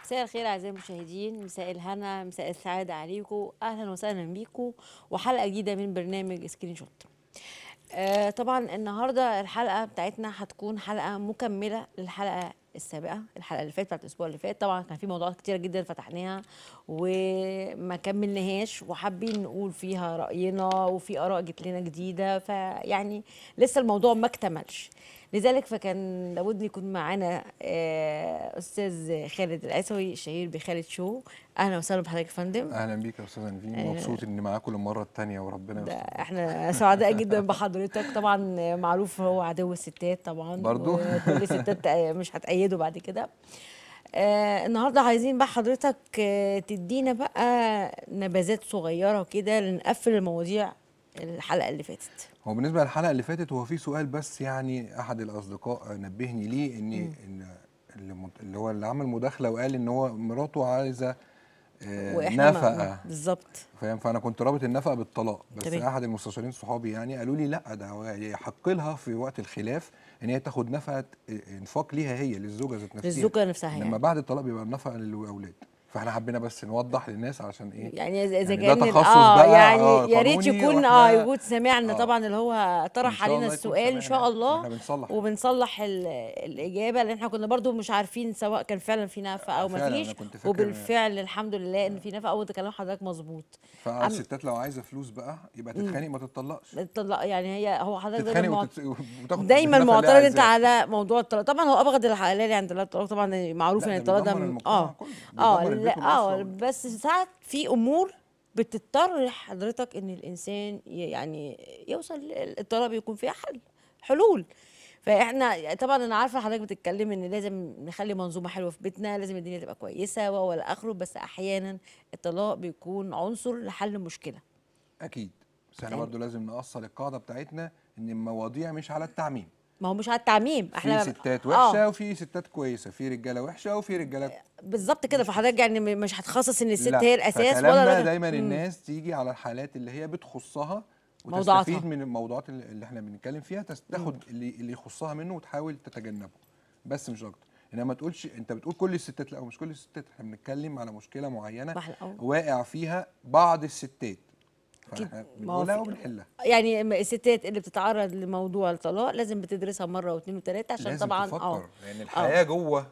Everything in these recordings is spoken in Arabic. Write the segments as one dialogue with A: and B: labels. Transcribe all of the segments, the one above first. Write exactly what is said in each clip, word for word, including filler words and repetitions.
A: مساء الخير اعزائي المشاهدين، مساء الهنا، مساء السعاده عليكم، اهلا وسهلا بيكم وحلقه جديده من برنامج سكرين شوت. آه طبعا النهارده الحلقه بتاعتنا هتكون حلقه مكمله للحلقه السابقه، الحلقه اللي فاتت بتاعت الاسبوع اللي فات. طبعا كان في موضوعات كتيره جدا فتحناها وما كملناهاش وحابين نقول فيها راينا، وفي اراء جت لنا جديده، فيعني لسه الموضوع ما اكتملش. لذلك فكان لابد يكون معانا آه، استاذ خالد العيسوي الشهير بخالد شو. اهلا وسهلا بحضرتك يا فندم.
B: اهلا بيك يا استاذ نيفين،
A: آه،
B: مبسوط اني معاكم للمره الثانيه وربنا
A: ده
B: يستر برضه.
A: احنا سعداء جدا بحضرتك. طبعا معروف هو عدو الستات طبعا،
B: برضه
A: وكل الستات مش هتأيده بعد كده. آه النهارده عايزين بقى حضرتك آه تدينا بقى نبذات صغيره كده لنقفل المواضيع الحلقه اللي فاتت.
B: هو بالنسبه للحلقه اللي فاتت هو في سؤال بس، يعني احد الاصدقاء نبهني ليه ان
A: مم.
B: ان اللي مت- اللي هو اللي عمل مداخله وقال ان هو مراته عايزه آه،
A: واحنا ما
B: نفقه،
A: بالظبط.
B: فاهم؟ فانا كنت رابط النفقه بالطلاق، بس
A: تمام.
B: احد المستشارين صحابي يعني قالوا لي لا، ده هو يحق لها في وقت الخلاف ان هي تاخد نفقه انفاق ليها هي، للزوجه ذات نفسها،
A: للزوجه نفسها
B: انما
A: يعني.
B: بعد الطلاق بيبقى النفقه للاولاد. فاحنا حبينا بس نوضح للناس علشان ايه،
A: يعني اذا إذا
B: يعني ده
A: كان ال-
B: تخصص
A: اه
B: بقى
A: يعني
B: اه
A: يا ريت
B: قانوني،
A: يكون اه
B: واحنا
A: يكون سمعنا
B: اه
A: طبعا اللي هو
B: ان
A: طرح
B: شاء
A: علينا
B: الله يكون
A: السؤال ان شاء
B: سامعنا
A: الله.
B: واحنا بنصلح.
A: وبنصلح ال- الاجابه، لان احنا كنا برضو مش عارفين سواء كان فعلا في نفقه او ما
B: فعلا انا
A: فيش.
B: كنت فاكر.
A: وبالفعل الحمد لله ان في نفقه، اول كلام حضرتك مظبوط. أم
B: فالستات لو عايزه فلوس بقى يبقى تتخانق ما تتطلقش،
A: الطلاق يعني هي هو حضرتك دايما
B: تتخانق
A: معت...
B: وتت... وتاخد
A: دايما
B: النفقه اللي هي
A: معترض انت
B: عايزاه.
A: على موضوع الطلاق. طبعا هو ابغض الحلال عند الله الطلاق، طبعا معروف
B: لا
A: ان
B: ده
A: الطلاق ده
B: بيدمر
A: م-
B: المجتمع
A: اه
B: كله،
A: اه
B: بيدمر
A: لا
B: البيت والاسره
A: اه
B: وال...
A: بس ساعات في امور بتضطر حضرتك ان الانسان ي- يعني يوصل للطلاق، بيكون فيها حل حلول. فاحنا طبعا انا عارفه حضرتك بتتكلم ان لازم نخلي منظومه حلوه في بيتنا، لازم الدنيا تبقى كويسه والى اخره، بس احيانا الطلاق بيكون عنصر لحل مشكله.
B: اكيد. بس احنا
A: يعني
B: برضو لازم نأصل القاعده بتاعتنا ان المواضيع مش على التعميم.
A: ما هو مش على التعميم
B: في
A: احنا.
B: ستات
A: اه
B: وحشه وفي ستات كويسه، في رجاله وحشه وفي رجاله
A: بالظبط كده.
B: مش كويسه.
A: فحضرتك يعني م- مش هتخصص ان الست
B: لا،
A: هي الاساس ولا
B: فكلامنا
A: الراجل.
B: دايما
A: امم
B: الناس تيجي على الحالات اللي هي بتخصها وتستفيد
A: موضوعاتها.
B: من الموضوعات اللي اللي احنا بنتكلم فيها، تس-
A: امم
B: تاخد اللي اللي يخصها منه وتحاول تتجنبه، بس مش اكتر. انما ما تقولش انت بتقول كل الستات، لا، مش كل الستات، احنا بنتكلم على مشكله معينه
A: بحل أو.
B: واقع فيها بعض الستات،
A: اكيد
B: فاحنا
A: ما هو
B: بنقولها
A: في
B: وبنحلها.
A: يعني م- الستات اللي بتتعرض لموضوع الطلاق لازم بتدرسها مره واثنين وثلاثه، عشان
B: لازم
A: طبعا اه
B: تفكر لان
A: اه
B: الحياه جوه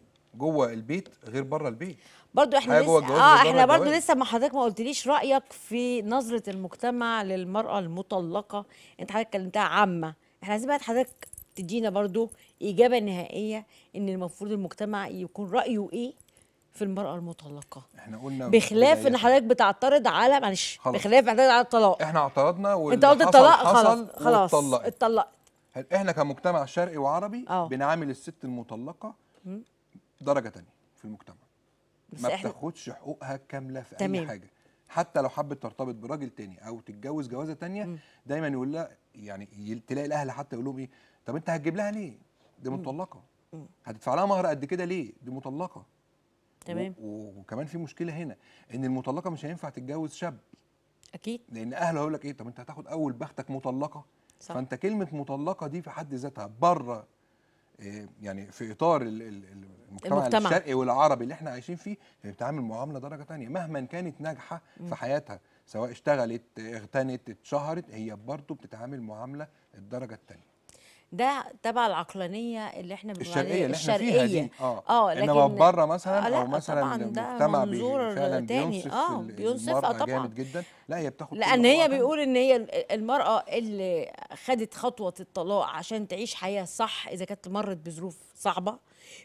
B: جوه البيت غير بره البيت.
A: برضو احنا
B: الحياه جوه
A: لسه
B: الجواز غير
A: اه
B: بره
A: احنا برضو
B: الجواز.
A: لسه ما حضرتك ما قلتليش رايك في نظره المجتمع للمراه المطلقه. انت حضرتك كلمتها عامه، احنا عايزين بقى حضرتك تدينا برضو اجابه نهائيه ان المفروض المجتمع يكون رايه ايه في المراه المطلقه،
B: احنا قلنا
A: بخلاف ان
B: بدايه،
A: حضرتك بتعترض على معلش
B: خلاص
A: بخلاف اعتراض على الطلاق.
B: احنا اعترضنا
A: انت
B: واللي
A: قلت
B: حصل
A: الطلاق خلاص
B: حصل
A: خلاص
B: واتطلقت.
A: اتطلقت.
B: هل احنا كمجتمع شرقي وعربي
A: اه
B: بنعامل الست المطلقه
A: مم.
B: درجه تانية في المجتمع،
A: بس
B: ما
A: احنا
B: بتاخدش حقوقها كامله في اي
A: تمام.
B: حاجه. حتى لو حبت ترتبط براجل تاني او تتجوز جوازه تانية،
A: مم.
B: دايما يقول لها، يعني يل- تلاقي الاهل حتى يقول لهم ايه، طب انت هتجيب لها ليه؟ دي
A: مم.
B: مطلقه.
A: مم.
B: هتدفع لها مهر قد كده ليه؟ دي مطلقه. و-
A: تمام.
B: و- وكمان في مشكله هنا، ان المطلقه مش هينفع تتجوز شاب،
A: اكيد
B: لان اهله هيقول لك ايه، طب انت هتاخد اول بختك مطلقه.
A: صح.
B: فانت كلمه مطلقه دي في حد ذاتها بره، إيه، يعني في اطار ال- ال- ال- المجتمع
A: المجتمع.
B: الشرقي والعربي اللي احنا عايشين فيه، هي بتتعامل معامله درجه تانية مهما كانت ناجحه
A: مم.
B: في حياتها، سواء اشتغلت، اغتنت، اتشهرت، هي برضه بتتعامل معامله الدرجه الثانيه
A: ده تبع العقلانيه اللي احنا بنقول
B: الشرقيه
A: عليها
B: اللي احنا فيها دي.
A: الشرقيه.
B: اه
A: اه
B: انما
A: لكن
B: بره
A: آه
B: مثلا، او
A: لا
B: مثلا
A: طبعا ده
B: مجتمع بي
A: منظور
B: فعلا
A: تاني.
B: بينصف
A: اه
B: ال-
A: بينصفها
B: المراه
A: طبعا،
B: جامد جدا، لا هي بتاخد كل
A: لان
B: حقوقها
A: هي
B: كامله.
A: بيقول ان هي المراه اللي خدت خطوه الطلاق عشان تعيش حياه صح، اذا كانت مرت بظروف صعبه،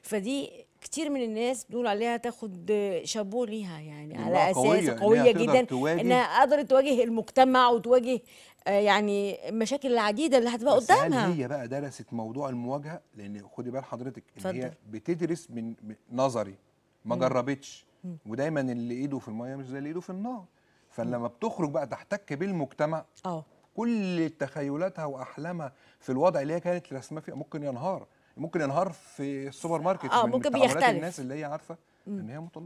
A: فدي كتير من الناس بنقول عليها تاخد شابوه ليها، يعني
B: دي امراه
A: على اساس
B: قويه ان هي
A: قويه
B: تقدر
A: جدا
B: تواجه.
A: انها قدرت تواجه المجتمع وتواجه آه، يعني المشاكل العديده اللي هتبقى
B: بس هل
A: قدامها.
B: هي بقى درست موضوع المواجهه؟ لان خدي بال حضرتك ان
A: اتفضل.
B: هي بتدرس من من نظري، ما
A: مم.
B: جربتش.
A: مم.
B: ودايما اللي ايده في الميه مش زي اللي ايده في النار. فلما بتخرج بقى تحتك بالمجتمع،
A: اه
B: كل تخيلاتها واحلامها في الوضع اللي هي كانت راسماه فيه ممكن ينهار، ممكن ينهار في السوبر ماركت
A: اه
B: من
A: ممكن
B: تعاملات الناس
A: بيختلف.
B: اللي هي عارفه
A: مم.
B: ان هي مطلقه.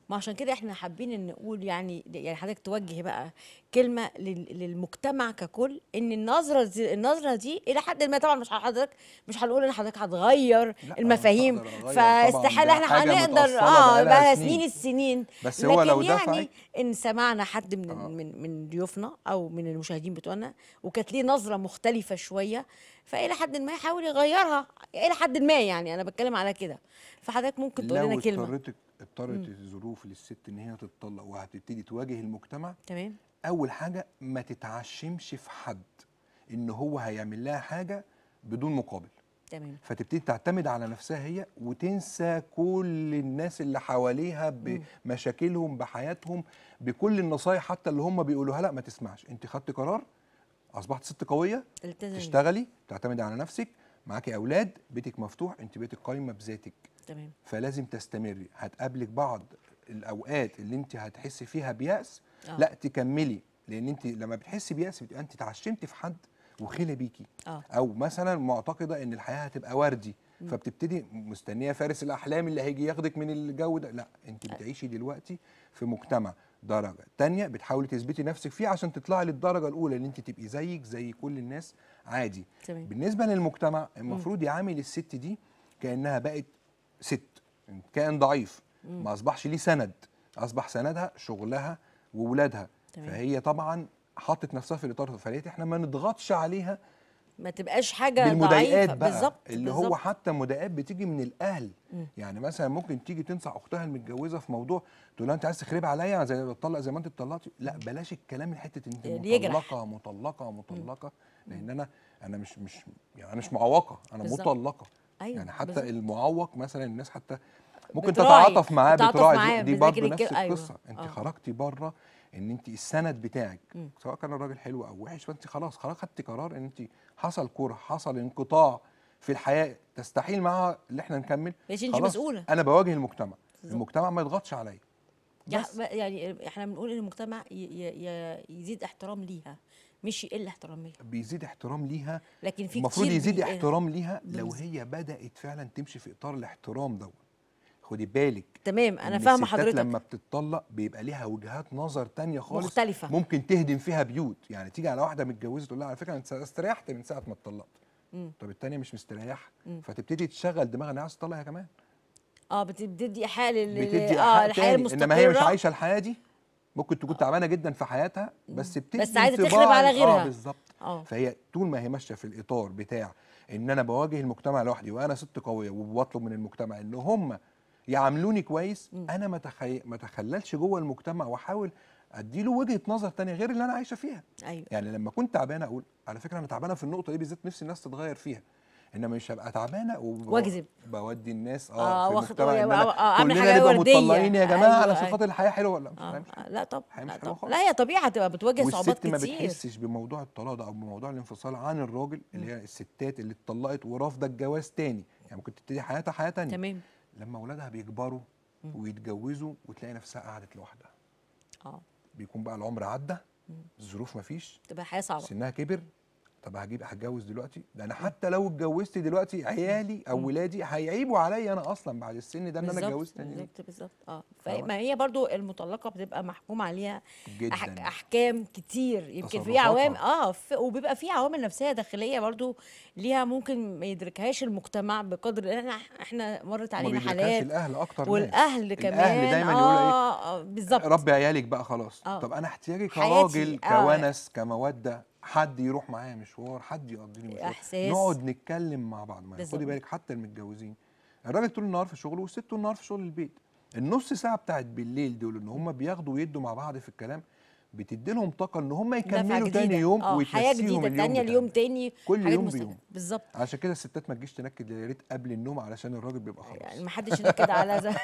A: ما عشان كده احنا حابين ان نقول يعني يعني حضرتك توجه بقى كلمه لل- للمجتمع ككل، ان النظره دي النظره دي الى حد ما، طبعا مش حضرتك مش هنقول ان حضرتك هتغير
B: لا انا مش
A: المفاهيم،
B: هقدر اغير طبعا،
A: فاستحاله
B: ده
A: احنا
B: حاجه
A: هنقدر
B: متاصله
A: اه
B: بقالها
A: بقى
B: سنين.
A: سنين السنين.
B: بس هو
A: لكن
B: لو دفعت.
A: يعني ان سمعنا حد من
B: اه
A: من من ضيوفنا او من المشاهدين بتوعنا وكانت ليه نظره مختلفه شويه، فالى حد ما يحاول يغيرها الى حد ما، يعني انا بتكلم على كده. فحضرتك ممكن تقول لنا
B: لو
A: كلمه.
B: اضطرت اضطرت
A: امم
B: الظروف للست ان هي تتطلق وهتبتدي تواجه المجتمع،
A: تمام.
B: اول حاجه ما تتعشمش في حد ان هو هيعمل لها حاجه بدون مقابل،
A: تمام.
B: فتبتدي تعتمد على نفسها هي وتنسى كل الناس اللي حواليها
A: امم
B: بمشاكلهم بحياتهم بكل النصايح حتى اللي هم بيقولوها. لا ما تسمعش، انت خدت قرار، اصبحت ست قويه،
A: التزمي.
B: تشتغلي، تعتمدي على نفسك، معاكي اولاد، بيتك مفتوح، انت بيتك قايمه بذاتك،
A: تمام.
B: فلازم تستمري. هتقابلك بعض الاوقات اللي انت هتحسي فيها بيأس،
A: اه.
B: لا تكملي، لان انت لما بتحسي بيأس بتبقى انت اتعشمتي في حد وخلي بيكي،
A: اه.
B: او مثلا معتقده ان الحياه هتبقى وردي،
A: مم.
B: فبتبتدي مستنيه فارس الاحلام اللي هيجي ياخدك من الجو ده. لا، انت بتعيشي دلوقتي في مجتمع درجه تانية بتحاولي تثبتي نفسك فيه عشان تطلعي للدرجه الاولى اللي انت تبقي زيك زي كل الناس عادي.
A: تمام.
B: بالنسبه للمجتمع
A: مم.
B: المفروض يعامل الست دي كانها بقت ست، كائن ضعيف،
A: مم.
B: ما اصبحش ليه سند، اصبح سندها شغلها وولادها.
A: تمام.
B: فهي طبعا حطت نفسها في الاطار ده، فلقيت احنا ما نضغطش عليها
A: ما تبقاش حاجه
B: بالمضايقات
A: ضعيفه،
B: بقى،
A: بالظبط
B: اللي هو
A: بالظبط.
B: حتى مضايقات بتيجي من الاهل.
A: مم.
B: يعني مثلا ممكن تيجي تنصح اختها المتجوزه في موضوع، تقول لها انت عايز تخربي عليا زي ما بتطلق زي ما انت اتطلقتي. لا بلاش الكلام من حته انت
A: اللي يجرح.
B: مطلقه مطلقه
A: مم.
B: مطلقه،
A: مم.
B: لان انا انا مش مش يعني انا مش معوقه، انا
A: بالظبط.
B: مطلقه.
A: ايوه
B: يعني حتى
A: بالظبط.
B: المعوق مثلا الناس حتى ممكن
A: بتراعي
B: تتعاطف معاه،
A: بتعاطف
B: بتراعي، دي,
A: معاه
B: دي
A: بذاكر
B: برضه
A: الكلمه.
B: نفس
A: ايوه.
B: القصه، انت
A: اه.
B: خرجتي بره ان انت السند بتاعك،
A: مم.
B: سواء كان الراجل حلو او وحش، فانت خلاص خلاص خدتي قرار ان انت حصل كره، حصل انقطاع في الحياه تستحيل معاها اللي احنا نكمل،
A: ماشي، انت
B: خلاص
A: مسؤوله.
B: انا بواجه المجتمع،
A: بالظبط.
B: المجتمع ما يضغطش عليا
A: يع-
B: بس.
A: يعني احنا بنقول ان المجتمع ي- ي- ي- يزيد احترام ليها، مش يقل احترام ليها.
B: بيزيد احترام ليها،
A: لكن في
B: المفروض
A: كتير
B: يزيد
A: بي...
B: احترام ليها لو
A: بز-
B: هي بدأت فعلا تمشي في اطار الاحترام ده. خدي بالك
A: تمام، انا
B: ان
A: فاهمه
B: الستات
A: حضرتك.
B: لما بتتطلق بيبقى ليها وجهات نظر تانية خالص،
A: مختلفه.
B: ممكن تهدم فيها بيوت. يعني تيجي على واحده متجوزه تقول لها على فكره انت استريحت من ساعه ما اتطلقت،
A: مم.
B: طب التانية مش مستريحه،
A: مم.
B: فتبتدي تشغل دماغها انها عايزه تطلق هي كمان،
A: اه، بت- بتدي ايحاء لل لل-
B: بتدي
A: اه
B: ايحاء
A: الحياه
B: تاني، انما هي مش
A: المستقره.
B: عايشه الحياه دي، ممكن تكون
A: آه.
B: تعبانه جدا في حياتها
A: مم.
B: بس
A: بس
B: بتدي
A: عايزه تخرب
B: انطباع
A: على
B: إن- اه
A: غيرها.
B: بالظبط.
A: اه.
B: فهي طول ما هي ماشيه في الاطار بتاع ان انا بواجه المجتمع لوحدي وانا ست قويه وبطلب من المجتمع ان هم يعاملوني كويس،
A: مم.
B: انا ما تخي... ما اتخللش جوه المجتمع واحاول اديله وجهه نظر تانية غير اللي انا عايشه فيها.
A: ايوه.
B: يعني لما كنت تعبانه اقول على فكره انا تعبانه في النقطه دي بالذات، نفسي الناس تتغير فيها، انما مش هبقى تعبانه
A: واكذب.
B: وبودي الناس اه
A: اه
B: في
A: واخد
B: المجتمع ان انا
A: اه اعمل
B: كلنا
A: حاجه
B: نبقى
A: ورديه.
B: متطلقين يا جماعه
A: ايوه
B: علشان
A: ايوه.
B: خاطر الحياه حلوه. لا مش الحياه
A: اه
B: مش حلوه،
A: لا طب
B: الحياه
A: لا
B: مش حلوه
A: طب لا،
B: خالص.
A: هي طبيعي هتبقى بتواجه صعوبات
B: والست ما
A: كتير.
B: بتحسش بموضوع الطلاق ده او بموضوع الانفصال عن الراجل، اللي
A: مم.
B: هي الستات اللي اتطلقت ورافضه الجواز تاني، يعني ممكن تبتدي حياتها حياه تانيه،
A: تمام.
B: لما اولادها بيكبروا
A: مم.
B: ويتجوزوا وتلاقي نفسها قعدت لوحدها،
A: اه.
B: بيكون بقى العمر عدى،
A: مم.
B: الظروف مفيش،
A: تبقى حياه صعبه.
B: سنها كبر، طب هجيب هتجوز دلوقتي؟ ده انا
A: مم.
B: حتى لو اتجوزت دلوقتي عيالي او
A: مم.
B: ولادي هيعيبوا عليا انا اصلا بعد السن ده ان انا
A: بالظبط
B: اتجوزت تاني ليه؟
A: بالظبط بالظبط. اه،
B: فاهمة؟
A: فما هي برضو المطلقه بتبقى محكوم عليها أح
B: جدا.
A: احكام كتير، يمكن في عوامل
B: تصرفاتها.
A: اه في وبيبقى في عوامل نفسيه داخليه برضو ليها، ممكن ما يدركهاش المجتمع بقدر ان احنا احنا مرت
B: وما
A: علينا
B: بيدركهاش
A: حالات.
B: الاهل اكتر ناس،
A: والاهل
B: الاهل
A: كمان
B: دايما يقولوا ايه؟
A: اه, آه بالظبط.
B: ربي عيالك بقى خلاص.
A: اه
B: طب انا احتياجي
A: حياتي
B: كراجل
A: اه
B: كونس كموده، حد يروح معايا مشوار، حد يقضيني مشوار،
A: احساس.
B: نقعد نتكلم مع بعض. ما
A: بالظبط.
B: خدي بالك حتى المتجوزين، الراجل طول النهار في شغله والست طول النهار في شغل البيت، النص ساعه بتاعت بالليل دول ان هم بياخدوا ويدوا مع بعض في الكلام بتدي لهم طاقه ان هم
A: دفعه
B: يكملوا تاني
A: جديده،
B: يوم
A: اه حياه
B: وتنسيهم
A: جديده
B: اليوم
A: تانية، اليوم
B: بتاعهم
A: تاني.
B: كل
A: حاجات
B: يوم
A: مستقله
B: بيوم.
A: بالظبط.
B: عشان كده الستات ما تجيش تنكد يا ريت قبل النوم علشان الراجل بيبقى
A: يعني
B: خلاص.
A: ما حدش ينكد على ز...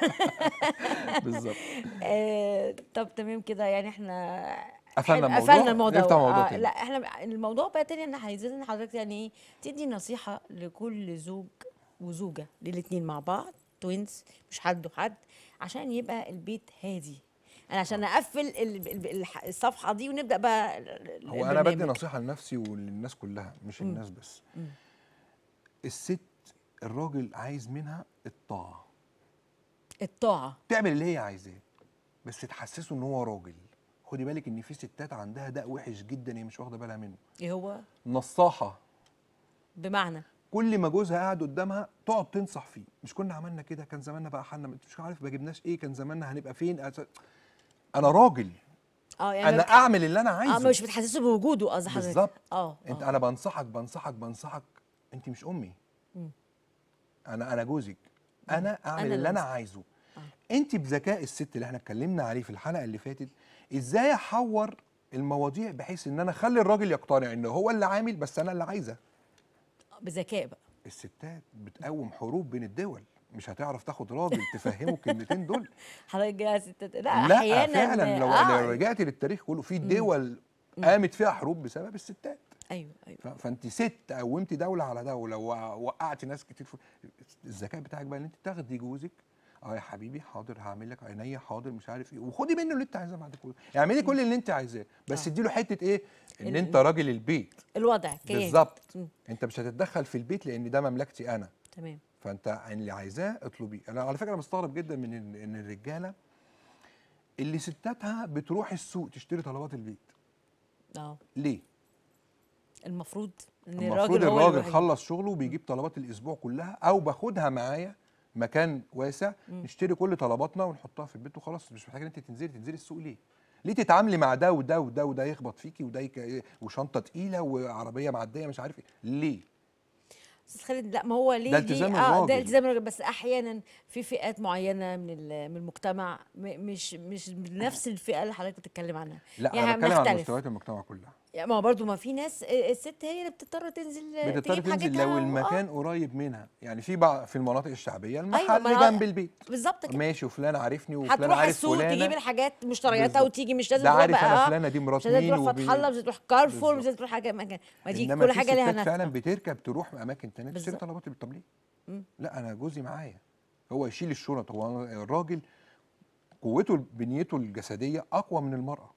B: بالظبط.
A: آه، طب تمام كده، يعني احنا
B: قفلنا
A: حلو قفلنا
B: الموضوع،
A: الموضوع.
B: نفتح موضوع
A: آه
B: تاني.
A: لا احنا الموضوع بقى تاني، انا عايزين ان حضرتك يعني ايه تدي نصيحة لكل زوج وزوجة، للاتنين مع بعض توينز، مش حد وحد، عشان يبقى البيت هادي. انا عشان
B: آه.
A: اقفل ال- ال- الح- الصفحة دي ونبدأ بقى ال-
B: هو انا بدي
A: البرنامج.
B: نصيحه لنفسي وللناس كلها مش
A: مم.
B: الناس بس.
A: مم.
B: الست الراجل عايز منها الطاعه،
A: الطاعة.
B: تعمل اللي هي عايزاه، بس تحسسه ان هو راجل. خدي بالك ان في ستات عندها داء وحش جدا هي مش واخده بالها منه.
A: ايه هو؟
B: نصاحه.
A: بمعنى
B: كل ما جوزها قاعد قدامها تقعد تنصح فيه، مش كنا عملنا كده، كان زماننا بقى حالنا مش عارف ما جبناش ايه، كان زماننا هنبقى فين. انا راجل،
A: اه يعني ما
B: انا
A: بتح...
B: اعمل اللي انا
A: اه
B: عايزه.
A: مش بتحسسه بوجوده قصدي حضرتك.
B: بالظبط.
A: اه
B: انت
A: اه
B: انا بنصحك بنصحك بنصحك انت مش امي.
A: مم.
B: انا انا جوزك،
A: مم.
B: انا اعمل
A: انا
B: اللي انا
A: اللي
B: عايزه.
A: اه
B: انت بذكاء الست اللي احنا اتكلمنا عليه في الحلقه اللي فاتت، ازاي احور المواضيع بحيث ان انا اخلي الراجل يقتنع ان هو اللي عامل بس انا اللي عايزه.
A: بذكاء بقى.
B: الستات بتقوم حروب بين الدول، مش هتعرف تاخد راجل تفهمه الكلمتين دول.
A: حضرتك جايه ستات، لا
B: لا
A: احيانا.
B: فعلا، لو لو
A: اه
B: رجعت للتاريخ كله في
A: مم.
B: دول
A: مم.
B: قامت فيها حروب بسبب الستات.
A: ايوه ايوه.
B: ف- فانت ست قومتي دوله على دوله ووقعتي ناس كتير في الذكاء بتاعك بقى ان انت تاخدي جوزك. اه يا حبيبي حاضر هعمل لك عينيا حاضر مش عارف ايه، وخدي منه اللي انت عايزاه بعد كده، اعملي كل اللي انت عايزاه بس
A: اه
B: اديله حته ايه، ان انت
A: ال...
B: راجل البيت.
A: الوضع كيان.
B: بالظبط.
A: مم.
B: انت مش هتتدخل في البيت لان ده مملكتي انا.
A: تمام.
B: فانت اللي عايزاه اطلبيه. انا على فكره مستغرب جدا من ان إن الرجاله اللي ستاتها بتروح السوق تشتري طلبات البيت.
A: اه
B: ليه؟
A: المفروض ان
B: المفروض
A: الراجل هو اللي
B: الراجل
A: بيروح يجيب.
B: خلص شغله وبيجيب طلبات الاسبوع كلها، او باخدها معايا مكان واسع
A: مم.
B: نشتري كل طلباتنا ونحطها في البيت وخلاص. مش محتاجه انت تنزلي تنزلي السوق ليه؟ ليه تتعاملي مع ده وده وده وده يخبط فيكي وده يك... وشنطه تقيله وعربيه معديه مش عارف ايه ليه؟
A: استاذ خالد، لا ما هو ليه
B: ده
A: دي
B: التزام
A: اه ده
B: الراجل.
A: التزام الراجل، بس احيانا في فئات معينه من ال- من المجتمع م- مش مش نفس الفئه اللي حضرتك بتتكلم عنها.
B: لا
A: يعني
B: انا بتكلم عن
A: بنختلف.
B: مستويات المجتمع كلها.
A: يعني ما هو برضه ما في ناس الست هي اللي بتضطر تنزل
B: بتضطر
A: تجيب
B: تنزل
A: حاجتها
B: لو
A: اه
B: المكان قريب منها، يعني في بعض في المناطق الشعبيه
A: ايوه
B: المحل
A: ما
B: جنب البيت.
A: بالظبط كده.
B: ماشي وفلان عارفني وفلان
A: هتروح
B: عارف
A: السوق تجيب
B: فلانه.
A: الحاجات مشترياتها
B: بالظبط.
A: وتيجي، مش لازم
B: ده
A: تروح
B: عارف انا
A: بقى اه
B: فلانه دي
A: مش
B: مرات
A: لازم
B: مين
A: تروح فتح الله،
B: وبي...
A: مش لازم تروح كارفور، مش
B: بالظبط.
A: لازم تروح حاجه مكان، ما دي
B: انما
A: كل
B: في
A: حاجه ليها
B: ستات فعلا
A: ناسها.
B: بتركب تروح اماكن تانية تشتري
A: بالظبط.
B: طلبات البيت. طب ليه؟
A: مم.
B: لا انا جوزي معايا هو يشيل الشنط. هو الراجل قوته بنيته الجسديه اقوى من المراه،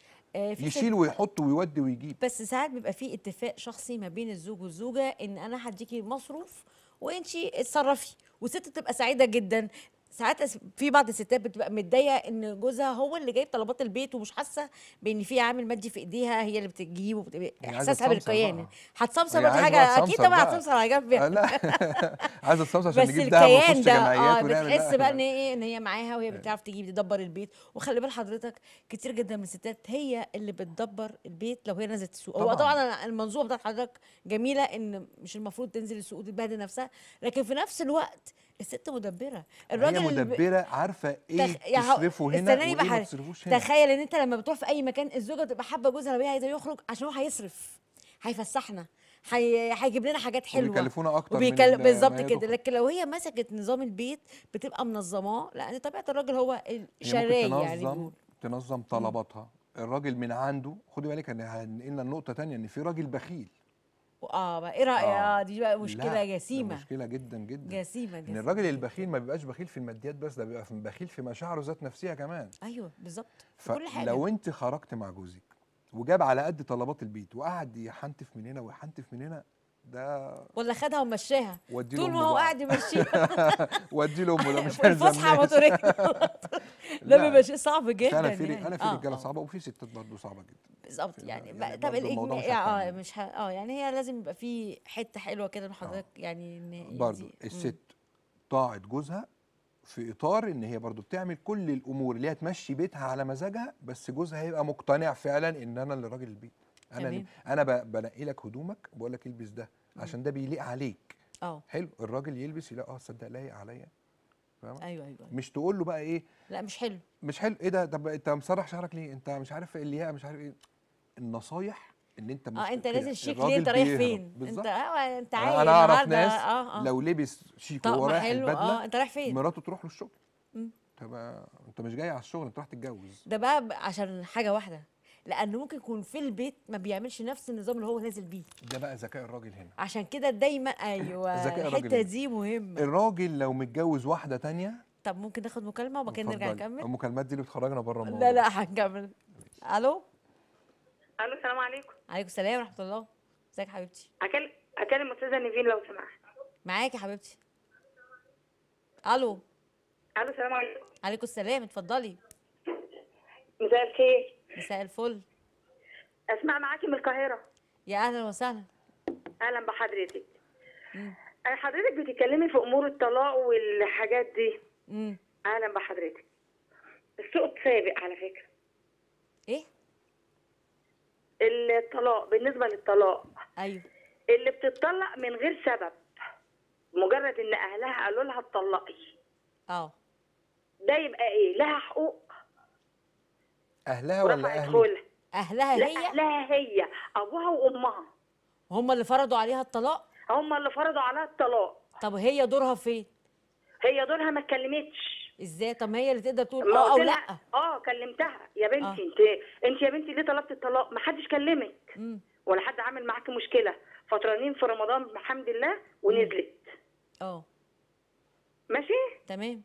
A: آه في ست.
B: يشيل ويحط ويودي ويجيب.
A: بس ساعات بيبقى في اتفاق شخصي ما بين الزوج والزوجه ان انا هديكي مصروف وانتي اتصرفي، والست تبقى سعيده جدا. ساعات أس- في بعض الستات بتبقى متضايقه ان جوزها هو اللي جايب طلبات البيت ومش حاسه بان في عامل مادي في ايديها هي اللي بتجيب وبتبقى
B: هي عايزه
A: احساسها
B: تسمسر
A: بالكيان.
B: بقى.
A: هتصمصر
B: هي
A: بقى، دي
B: عايزه بقى
A: حاجه اكيد
B: تسمسر
A: طبعا
B: بقى.
A: هتصمصر على جنب
B: آه
A: يعني.
B: لا عايزه تسمسر عشان
A: بس
B: نجيب دهب ونخش
A: الكيان ده
B: جمعيات
A: اه
B: ونعمل.
A: بتحس بقى ان
B: لا
A: ايه، ان هي معاها وهي بتعرف تجيب تدبر البيت. وخلي بال حضرتك كتير جدا من الستات هي اللي بتدبر البيت لو هي نزلت السوق. هو
B: طبعا.
A: طبعا المنظومه بتاعت حضرتك جميله ان مش المفروض تنزل السوق وتبهدل نفسها، لكن في نفس الوقت الست مدبره.
B: ما هي
A: الراجل اللي ب...
B: مدبره عارفه ايه
A: تخ... يعني هو-
B: تصرفه هنا
A: استناني بقى
B: وايه ما
A: حضرتك.
B: تصرفوش هنا.
A: تخيل ان انت لما بتروح في اي مكان الزوجه بتبقى حابه جوزها لو هي عايزه يخرج عشان هو هيصرف، هيفسحنا، هي... هيجيب لنا حاجات حلوه
B: وبيكلفونا اكتر من
A: وبيكلم
B: ال-
A: بالظبط
B: ما هي
A: كده.
B: تخرج.
A: لكن لو هي مسكت نظام البيت بتبقى منظماه، لان طبيعه الراجل هو
B: هي ممكن
A: الشراي يعني
B: تنظم
A: بيقول.
B: تنظم طلباتها. الراجل من عنده خدي بالك ان هنقلنا النقطه تانية ان في راجل بخيل.
A: اه بقى ايه رايك؟
B: اه
A: اه دي بقى
B: لا
A: مشكله
B: ده
A: جسيمه.
B: مشكله جدا جدا.
A: جسيمه
B: ان
A: جسيمه
B: الراجل
A: جدا.
B: البخيل ما بيبقاش بخيل في الماديات بس، ده بيبقى بخيل في مشاعره ذات نفسها كمان.
A: ايوه بالظبط في كل حاجه.
B: فلو انت خرجت مع جوزك وجاب على قد طلبات البيت وقعد يحنتف من هنا ويحنتف من هنا، ده
A: ولا خدها ومشاها
B: ودي
A: طول
B: له
A: ما
B: امه
A: هو
B: بقى.
A: قاعد يمشيها
B: ودي له امه، ده مش
A: والفسحه
B: هيلزمناش.
A: موتوريه. ده بيبقى شيء صعب جدا
B: فعلا في
A: يعني.
B: انا في
A: اه
B: رجاله
A: اه
B: صعبه وفي ستات برضه صعبه جدا.
A: بالظبط
B: في-
A: يعني,
B: يعني
A: طب
B: برضه الموضوع
A: الاجماع
B: مش
A: اه
B: هيكمل.
A: مش ه... اه يعني هي لازم يبقى في حته حلوه كده من
B: اه
A: حضرتك يعني ان
B: برضه
A: دي.
B: الست طاعت جوزها في اطار ان هي برضه بتعمل كل الامور اللي هي تمشي بيتها على مزاجها، بس جوزها هيبقى مقتنع فعلا ان انا اللي راجل البيت. انا اللي
A: تمام.
B: انا ب- بنقي لك هدومك بقول لك البس ده عشان ده بيليق عليك.
A: اه
B: حلو. الراجل يلبس يلاقي اه صدق لايق عليا. فاهم؟
A: ايوه ايوه.
B: مش تقول له بقى ايه
A: لا مش حلو.
B: مش حلو ايه ده، طب انت مسرح شعرك ليه، انت مش عارف اللي هي مش عارف ايه. النصايح ان انت مش
A: اه انت
B: كده.
A: نازل شيك ليه؟
B: الراجل
A: انت رايح
B: بيهرب.
A: فين؟ انت
B: بالظبط.
A: اه انت
B: انا
A: عايز
B: أنا اعرف
A: النهارده
B: ناس
A: اه اه
B: لو لبس شيك وهو
A: طقم
B: رايح
A: حلو
B: البدله
A: اه انت رايح فين؟
B: مراته تروح له الشغل.
A: مم.
B: طب انت مش جاي على الشغل، انت رايح تتجوز.
A: ده بقى ب- عشان حاجه واحده، لانه ممكن يكون في البيت ما بيعملش نفس النظام اللي هو نازل بيه.
B: ده بقى ذكاء الراجل هنا.
A: عشان كده دايما ايوه
B: ذكاء الراجل
A: الحته
B: هنا.
A: دي مهمه.
B: الراجل لو متجوز واحده تانية.
A: طب ممكن ناخد مكالمه وبعد كده نرجع
B: اتفضلي.
A: نكمل؟
B: المكالمات دي اللي بتخرجنا بره الموضوع.
A: لا لا هنكمل. الو.
C: الو السلام عليكم.
A: عليكم السلام ورحمه الله. ازيك يا حبيبتي؟
C: اكلم اكلم استاذه نيفين لو سمحت.
A: معاكي يا حبيبتي. الو.
C: الو السلام عليكم.
A: عليكم السلام اتفضلي.
C: مساء الخير.
A: مساء الفل.
C: اسمع معاكي من القاهره.
A: يا اهلا وسهلا.
C: اهلا بحضرتك.
A: مم.
C: حضرتك بتتكلمي في امور الطلاق والحاجات دي.
A: امم
C: اهلا بحضرتك. السوق سابق على فكره.
A: ايه؟
C: الطلاق، بالنسبه للطلاق
A: ايوه.
C: اللي بتطلق من غير سبب، مجرد ان اهلها قالوا لها اتطلقي،
A: اه
C: ده يبقى ايه؟ لها حقوق
B: اهلها ولا
C: ورفعت
B: اهله؟
C: خلع.
A: اهلها
C: لا،
A: هي؟
C: اهلها هي، ابوها وامها
A: هم اللي فرضوا عليها الطلاق؟
C: هم اللي فرضوا عليها الطلاق.
A: طب هي دورها فين؟
C: هي دورها ما اتكلمتش.
A: ازاي؟ طب ما هي اللي تقدر تقول
C: ما
A: اه او
C: قلت
A: لا.
C: لها اه كلمتها يا بنتي.
A: آه.
C: انت انت يا بنتي ليه طلبت الطلاق؟ ما حدش كلمك
A: امم
C: ولا حد عامل معاكي مشكله. فطرانين في رمضان الحمد لله ونزلت.
A: اه
C: ماشي.
A: تمام.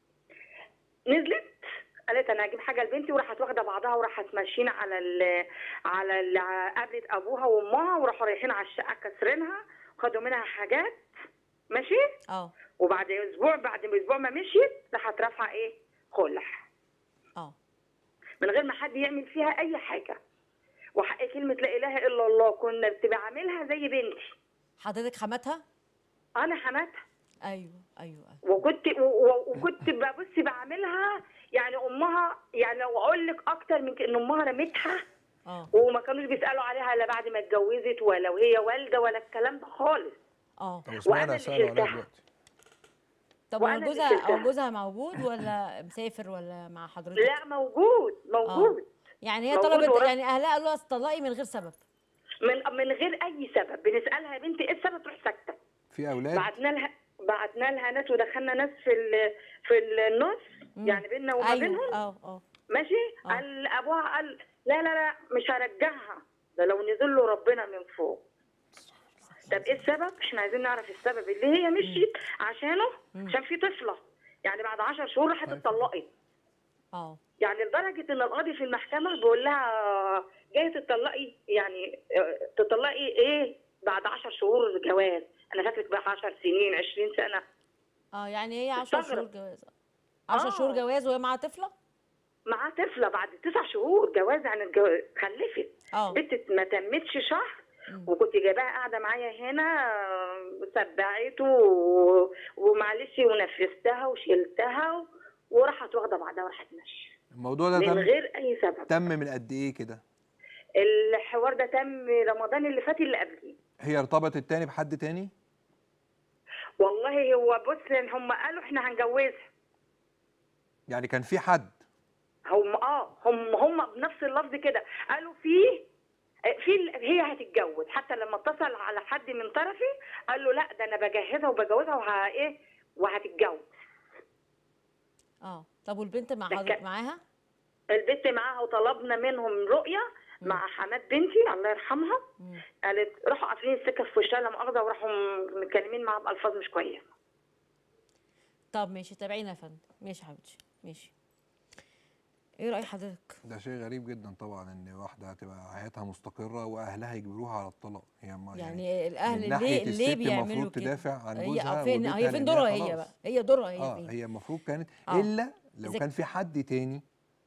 C: نزلت قالت انا هجيب حاجه لبنتي، وراحت واخده بعضها وراحت ماشيين على ال على ال قابلت ابوها وامها، وراحوا رايحين على الشقه كسرينها، خدوا منها حاجات. ماشي.
A: اه
C: وبعد اسبوع بعد اسبوع ما مشيت راحت رافعه ايه؟ خلع.
A: اه
C: من غير ما حد يعمل فيها اي حاجه. وحق كلمه لا اله الا الله كنا بتبقى عاملها زي بنتي.
A: حضرتك حماتها؟
C: انا حماتها.
A: ايوه ايوه ايوه.
C: وكنت و- و- وكنت ببص بعملها يعني امها، يعني لو اقول لك اكتر من كده ان امها رمتها.
A: اه
C: وما كانوش بيسالوا عليها الا بعد ما اتجوزت، ولا وهي والده ولا الكلام ده خالص.
A: اه.
B: طب
C: وأنا
B: اشمعنى
C: اللي
B: سالوا عليها
C: شلتها.
B: دلوقتي؟
A: طب
C: وأنا
A: هو
C: اللي
A: جوزها
C: شلتها.
A: او جوزها موجود ولا مسافر ولا مع حضرتك؟
C: لا موجود موجود.
A: يعني هي
C: موجود
A: طلبت،
C: ورا-
A: يعني اهلها قالوا لها اطلقي من غير سبب؟
C: من من غير اي سبب. بنسالها يا بنتي ايه السبب؟ تروح ساكته.
B: في اولاد؟
C: بعتنا لها بعتنا لها ناس ودخلنا ناس في ال... في النص،
A: مم.
C: يعني بيننا وما
A: ايوه
C: بينهم.
A: اه اه.
C: ماشي.
A: آه.
C: قال ابوها قال لا لا لا مش هرجعها، ده لو نزل له ربنا من فوق. طب ايه السبب؟ احنا عايزين نعرف السبب اللي هي مشيت عشانه. عشان في طفله، يعني بعد عشر شهور راحت اتطلقت.
A: اه
C: يعني لدرجه ان القاضي في المحكمه بيقول لها جايه تطلقي، يعني اه، تطلقي ايه بعد عشر شهور جواز؟ انا فاكرك بقى عشر سنين عشرين سنه.
A: اه. يعني هي عشر
C: استغرب.
A: شهور جواز. عشر
C: آه.
A: شهور جواز وهي معاها طفله؟
C: معاه طفله بعد تسع شهور جواز، يعني الجو- خلفت.
A: اه.
C: بنت ما تمتش شهر.
A: مم.
C: وكنت جايباها قاعده معايا هنا، آه، سبعته و- ومعلش ونفستها وشيلتها و- وراحت واخده بعضها وراحت ماشيه
B: الموضوع ده
C: من
B: تم
C: غير اي سبب.
B: تم من قد ايه كده؟
C: الحوار ده تم رمضان اللي فات اللي قبليه.
B: هي ارتبطت تاني بحد تاني؟
C: والله هو بص هم قالوا احنا هنجوزها.
B: يعني كان في حد؟
C: هم اه هم هم بنفس اللفظ كده قالوا في في هي هتتجوز. حتى لما اتصل على حد من طرفي قال له لا ده انا بجهزها وبجوزها وه ايه وهتتجوز.
A: اه. طب والبنت مع
C: ده
A: حضرتك
C: كان-
A: معاها؟
C: البنت معاها وطلبنا منهم رؤيه مع حماد بنتي الله يرحمها.
A: مم.
C: قالت راحوا قافلين السكه في وشها لا مؤاخذه، وراحوا متكلمين معاها بالفاظ مش كويسه.
A: طب ماشي، تابعينا يا فندم. ماشي يا حبيبتي ماشي. ايه رأي حضرتك؟
B: ده شيء غريب جدا طبعا ان واحده هتبقى حياتها مستقره واهلها يجبروها على الطلاق. هي ما
A: يعني الاهل
B: من ناحية
A: ليه ليه
B: الست
A: بيعملوا
B: المفروض
A: كده؟
B: تدافع عن
A: هي
B: جوزها
A: آه فين
B: وبيتها
A: هي فين
B: لأن
A: دورها
B: هي
A: هي
B: خلاص.
A: بقى؟ هي دورها هي
B: اه
A: فين؟
B: هي المفروض كانت
A: آه.
B: الا لو
A: إذا-
B: كان في حد تاني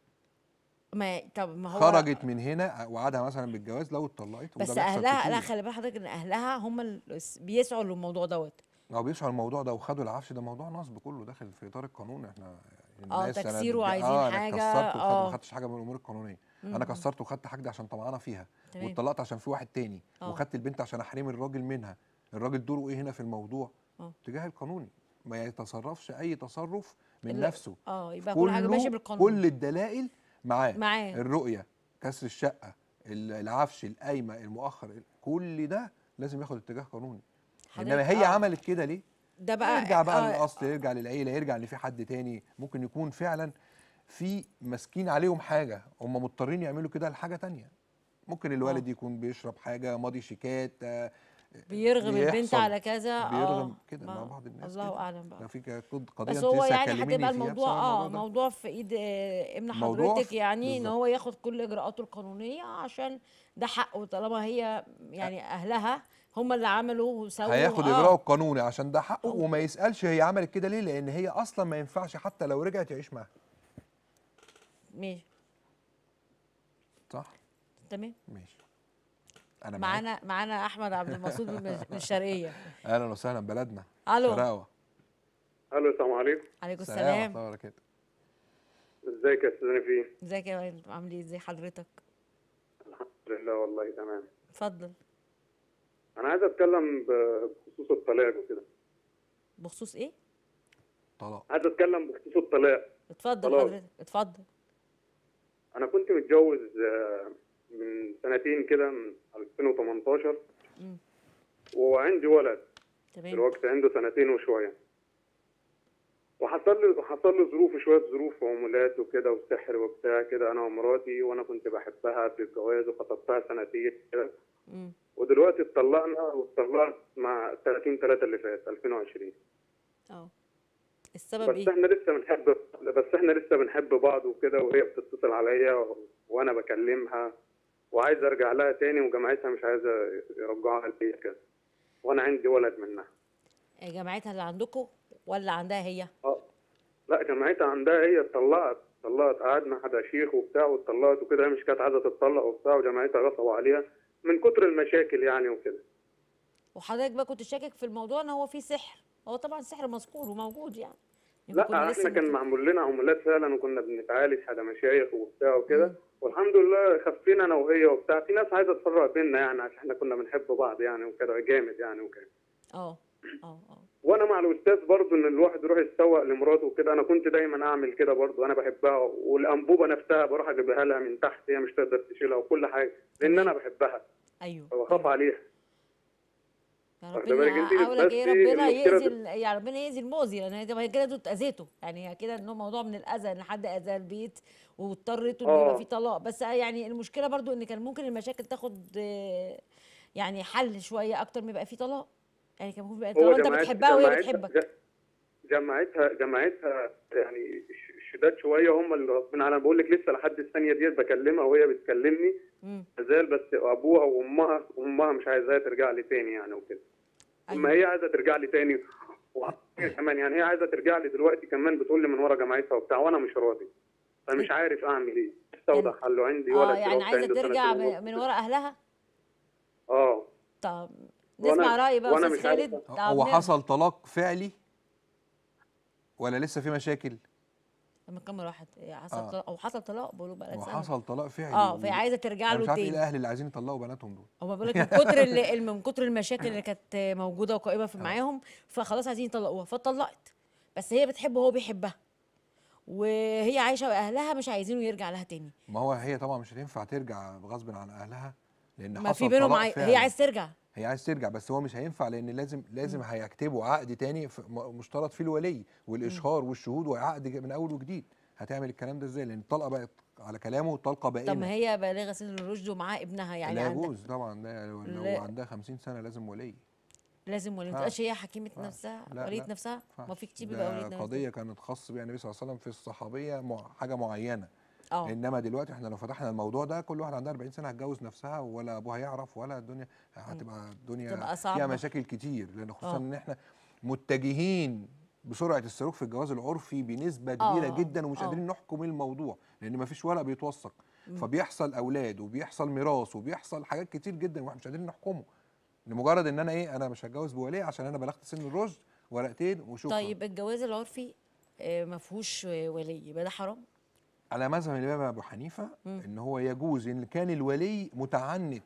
A: ما طب ما هو
B: خرجت من هنا وعدها مثلا بالجواز لو اتطلقت. وده
A: بس
B: بيحصل
A: اهلها، لا
B: كتير.
A: خلي بال حضرتك ان اهلها هم اللي بيسعوا للموضوع دوت.
B: لو بيسعوا الموضوع ده وخدوا العفش ده موضوع نصب كله داخل في اطار القانون. احنا
A: اه
B: الناس أنا-
A: تكسير
B: اه
A: وعايزين
B: انا
A: حاجه.
B: كسرت وخدت ما
A: اه
B: خدتش حاجه من الامور القانونيه.
A: مم.
B: انا كسرت وخدت حاجه عشان طمعانه فيها.
A: تمام.
B: واتطلقت عشان في واحد تاني.
A: آه.
B: وخدت البنت عشان احرم الراجل منها. الراجل دوره ايه هنا في الموضوع؟
A: اه
B: اتجاه القانوني. ما يتصرفش اي تصرف من
A: لا.
B: نفسه.
A: اه يبقى كل حاجه
B: كله-
A: ماشيه بالقانون.
B: كل الدلائل معاه.
A: معاه.
B: الرؤيه، كسر الشقه، ال- العفش، القايمه، المؤخر، كل ده لازم ياخد اتجاه قانوني. انما
A: حضرتك-
B: هي
A: آه.
B: عملت كده ليه؟
A: ده بقى
B: يرجع بقى
A: آه
B: للاصل، يرجع للعيله، يرجع ان في حد تاني ممكن يكون فعلا في ماسكين عليهم حاجه هم مضطرين يعملوا كده لحاجه تانيه. ممكن الوالد
A: آه.
B: يكون بيشرب حاجه، ماضي شيكات، آه،
A: بيرغم البنت
B: بيحصل.
A: على كذا.
B: بيرغم
A: اه
B: كده
A: ما-
B: مع بعض الناس
A: الله
B: كده.
A: اعلم بقى.
B: لو في ك- قضيه
A: بس
B: انت
A: هو
B: لسه
A: يعني
B: هتكلميني
A: هتبقى
B: فيها
A: الموضوع
B: بسبب
A: اه
B: ده.
A: موضوع في ايد آه، ابن
B: موضوع
A: حضرتك، يعني ان
B: بالظبط.
A: هو ياخد كل اجراءاته القانونيه عشان ده حقه، طالما هي يعني اهلها هم اللي عملوا وسووا.
B: هياخد
A: آه.
B: اجراءه القانوني عشان ده حقه،
A: أو-
B: وما يسالش هي عملت كده ليه، لان هي اصلا ما ينفعش حتى لو رجعت يعيش معاها.
A: ماشي.
B: صح.
A: تمام.
B: ماشي. انا معاك.
A: معانا معانا احمد عبد المقصود من من الشرقيه.
B: اهلا وسهلا بلدنا.
A: الو.
B: شراوه.
D: الو السلام عليكم.
A: عليكم
B: سلام
A: السلام.
B: ورحمه الله وبركاته.
D: ازيك يا استاذ نبيل؟
A: ازيك يا وائل، عامل ايه؟ ازي حضرتك؟
D: الحمد لله والله تمام.
A: اتفضل.
D: انا عايز اتكلم بخصوص الطلاق وكده.
A: بخصوص ايه؟
B: طلاق.
D: عايز اتكلم بخصوص الطلاق.
A: اتفضل
D: طلاق.
A: حضرتك، اتفضل.
D: انا كنت متجوز آه، من سنتين كده، من ألفين وتمنتاشر.
A: مم.
D: وعندي ولد
A: تمام.
D: دلوقتي عنده سنتين وشويه. وحصل لي حصل لي ظروف، شويه ظروف وعمولات وكده وسحر وبتاع كده، انا ومراتي، وانا كنت بحبها قبل الجواز وخطبتها سنتين كده.
A: مم.
D: ودلوقتي اتطلقنا، واتطلقت مع ثلاثين ثلاثة اللي فات ألفين وعشرين.
A: اه السبب
D: بس
A: ايه؟
D: احنا لسه بنحب بس احنا لسه بنحب بعض وكده، وهي بتتصل عليا و... وانا بكلمها وعايز ارجع لها تاني، وجامعتها مش عايزه يرجعوها ليا كده، وانا عندي ولد منها.
A: جامعتها اللي عندكم ولا عندها هي؟
D: اه لا، جامعتها عندها هي. اتطلقت اتطلقت قعدنا حدا شيخ وبتاع واتطلقت وكده، هي مش كانت عايزه تتطلق وبتاع، وجامعتها غصبوا عليها من كتر المشاكل يعني وكده.
A: وحضرتك بقى كنت شاكك في الموضوع ان هو في سحر؟ هو طبعا السحر مذكور وموجود يعني. يمكن كنا
D: لا
A: لسه
D: احنا كان
A: بنت-
D: معمول لنا عمولات فعلا، وكنا بنتعالج حدا مشايخ وبتاع وكده، والحمد لله خفينا انا وهي وبتاع. في ناس عايزه تفرق بيننا يعني، عشان احنا كنا بنحب بعض يعني وكده جامد يعني وكده.
A: اه اه اه
D: وانا مع الاستاذ برضو ان الواحد يروح يتسوق لمراته وكده، انا كنت دايما اعمل كده برضو، انا بحبها، والانبوبه نفسها بروح اجيبها لها من تحت، هي مش تقدر تشيلها وكل حاجه، لان انا بحبها
A: ايوه.
D: وبخاف عليها.
A: يا
D: واخدة بالك
A: ربنا
D: انت؟
A: اقول لك ايه،
D: بس
A: ربنا
D: المشكلة
A: يأذي
D: في-
A: ال- يعني ربنا يأذي المؤذي، لان يعني كده انتوا اتأذيتوا يعني، كده انه موضوع من الاذى ان حد اذى البيت واضطريتوا ان يبقى
D: اه.
A: في طلاق. بس يعني المشكله برضو ان كان ممكن المشاكل تاخد آه، يعني حل شويه اكتر ما يبقى في طلاق. يعني كان ممكن يبقى
D: هو
A: طالما انت
D: جماعت
A: بتحبها وهي
D: جماعتها
A: بتحبك.
D: جماعتها جماعتها يعني ش- شداد شويه، هم اللي غصبين عنها. بقول لك لسه لحد الثانيه ديت بكلمها وهي بتكلمني
A: امم
D: زال، بس ابوها وامها امها مش عايزاها ترجع لي تاني يعني وكده. اما
A: ايوه.
D: هي عايزه ترجع لي تاني، وهي كمان يعني هي عايزه ترجع لي دلوقتي كمان، بتقول لي من ورا جامعتها وبتاع، وانا مش راضي. فمش عارف اعمل ايه. استوضح
A: يعني-
D: حله عندي
A: اه
D: ولد
A: يعني
D: دلوقتي
A: عايزه
D: عنده
A: ترجع
D: سنتين ونص.
A: من من ورا اهلها.
D: اه.
A: طب
D: وأنا-
A: نسمع رأي بقى
D: وأنا
A: استاذ
D: مش عارف.
A: خالد. طب
B: هو
A: نر-
B: حصل طلاق فعلي ولا لسه في مشاكل؟
A: لما كمل واحد حصل
B: آه.
A: طلاق او حصل طلاق بقولوا بقى
B: هو
A: سنة.
B: حصل طلاق فعلي.
A: اه
B: و-
A: فهي عايزه ترجع
B: انا
A: له
B: مش عارف ايه
A: تاني.
B: الاهل اللي عايزين يطلقوا بناتهم دول.
A: هما بيقول لك من كتر اللي من كتر المشاكل اللي كانت موجوده وقائمه في معاهم، فخلاص عايزين يطلقوها فاتطلقت. بس هي بتحبه وهو بيحبها، وهي عايشه واهلها مش عايزينه يرجع لها تاني.
B: ما هو هي طبعا مش هتنفع ترجع غصب عن اهلها، لان
A: ما
B: حصل
A: في بينهم
B: طلاق
A: عاي...
B: فعلي.
A: هي عايز ترجع.
B: هي عايز ترجع، بس هو مش هينفع، لان لازم لازم هيكتبوا عقد تاني ف- م- مشترط فيه الولي والاشهار والشهود وعقد ج- من اول وجديد. هتعمل الكلام ده ازاي؟ لان الطلقه بقت على كلامه والطلقه
A: طب ما
B: باينه.
A: هي بالغه سن الرشد ومعاها ابنها يعني
B: لا
A: عندها
B: يجوز طبعا، ده لو
A: لا.
B: لو عندها خمسين سنه لازم ولي.
A: لازم ولا ما
B: آه.
A: تبقاش هي حكيمه
B: آه.
A: نفسها
B: لا،
A: وليه
B: لا.
A: نفسها؟ ما
B: ينفعش.
A: في كتير
B: ده
A: بيبقى وليه نفسها.
B: قضيه كانت خاصه بيها النبي صلى الله عليه وسلم في الصحابيه مع حاجه معينه.
A: اه
B: انما دلوقتي احنا لو فتحنا الموضوع ده، كل واحد عندها أربعين سنه هتجوز نفسها، ولا ابوها يعرف، ولا الدنيا هتبقى الدنيا
A: تبقى
B: فيها
A: صعبة.
B: مشاكل كتير، لان خصوصا
A: آه.
B: ان احنا متجهين بسرعه الصاروخ في الجواز العرفي بنسبه كبيره
A: آه.
B: جدا، ومش
A: آه.
B: قادرين نحكم الموضوع، لان ما فيش ورق بيتوثق، فبيحصل اولاد وبيحصل ميراث وبيحصل حاجات كتير جدا واحنا مش قادرين نحكمه، لمجرد ان انا ايه، انا مش هتجوز بولي عشان انا بلغت سن الرشد، ورقتين وشكرا.
A: طيب الجواز العرفي آه، ما فيهوش ولي، يبقى ده حرام؟
B: على مذهب الامام ابو حنيفه
A: مم.
B: ان هو يجوز ان كان الولي متعنت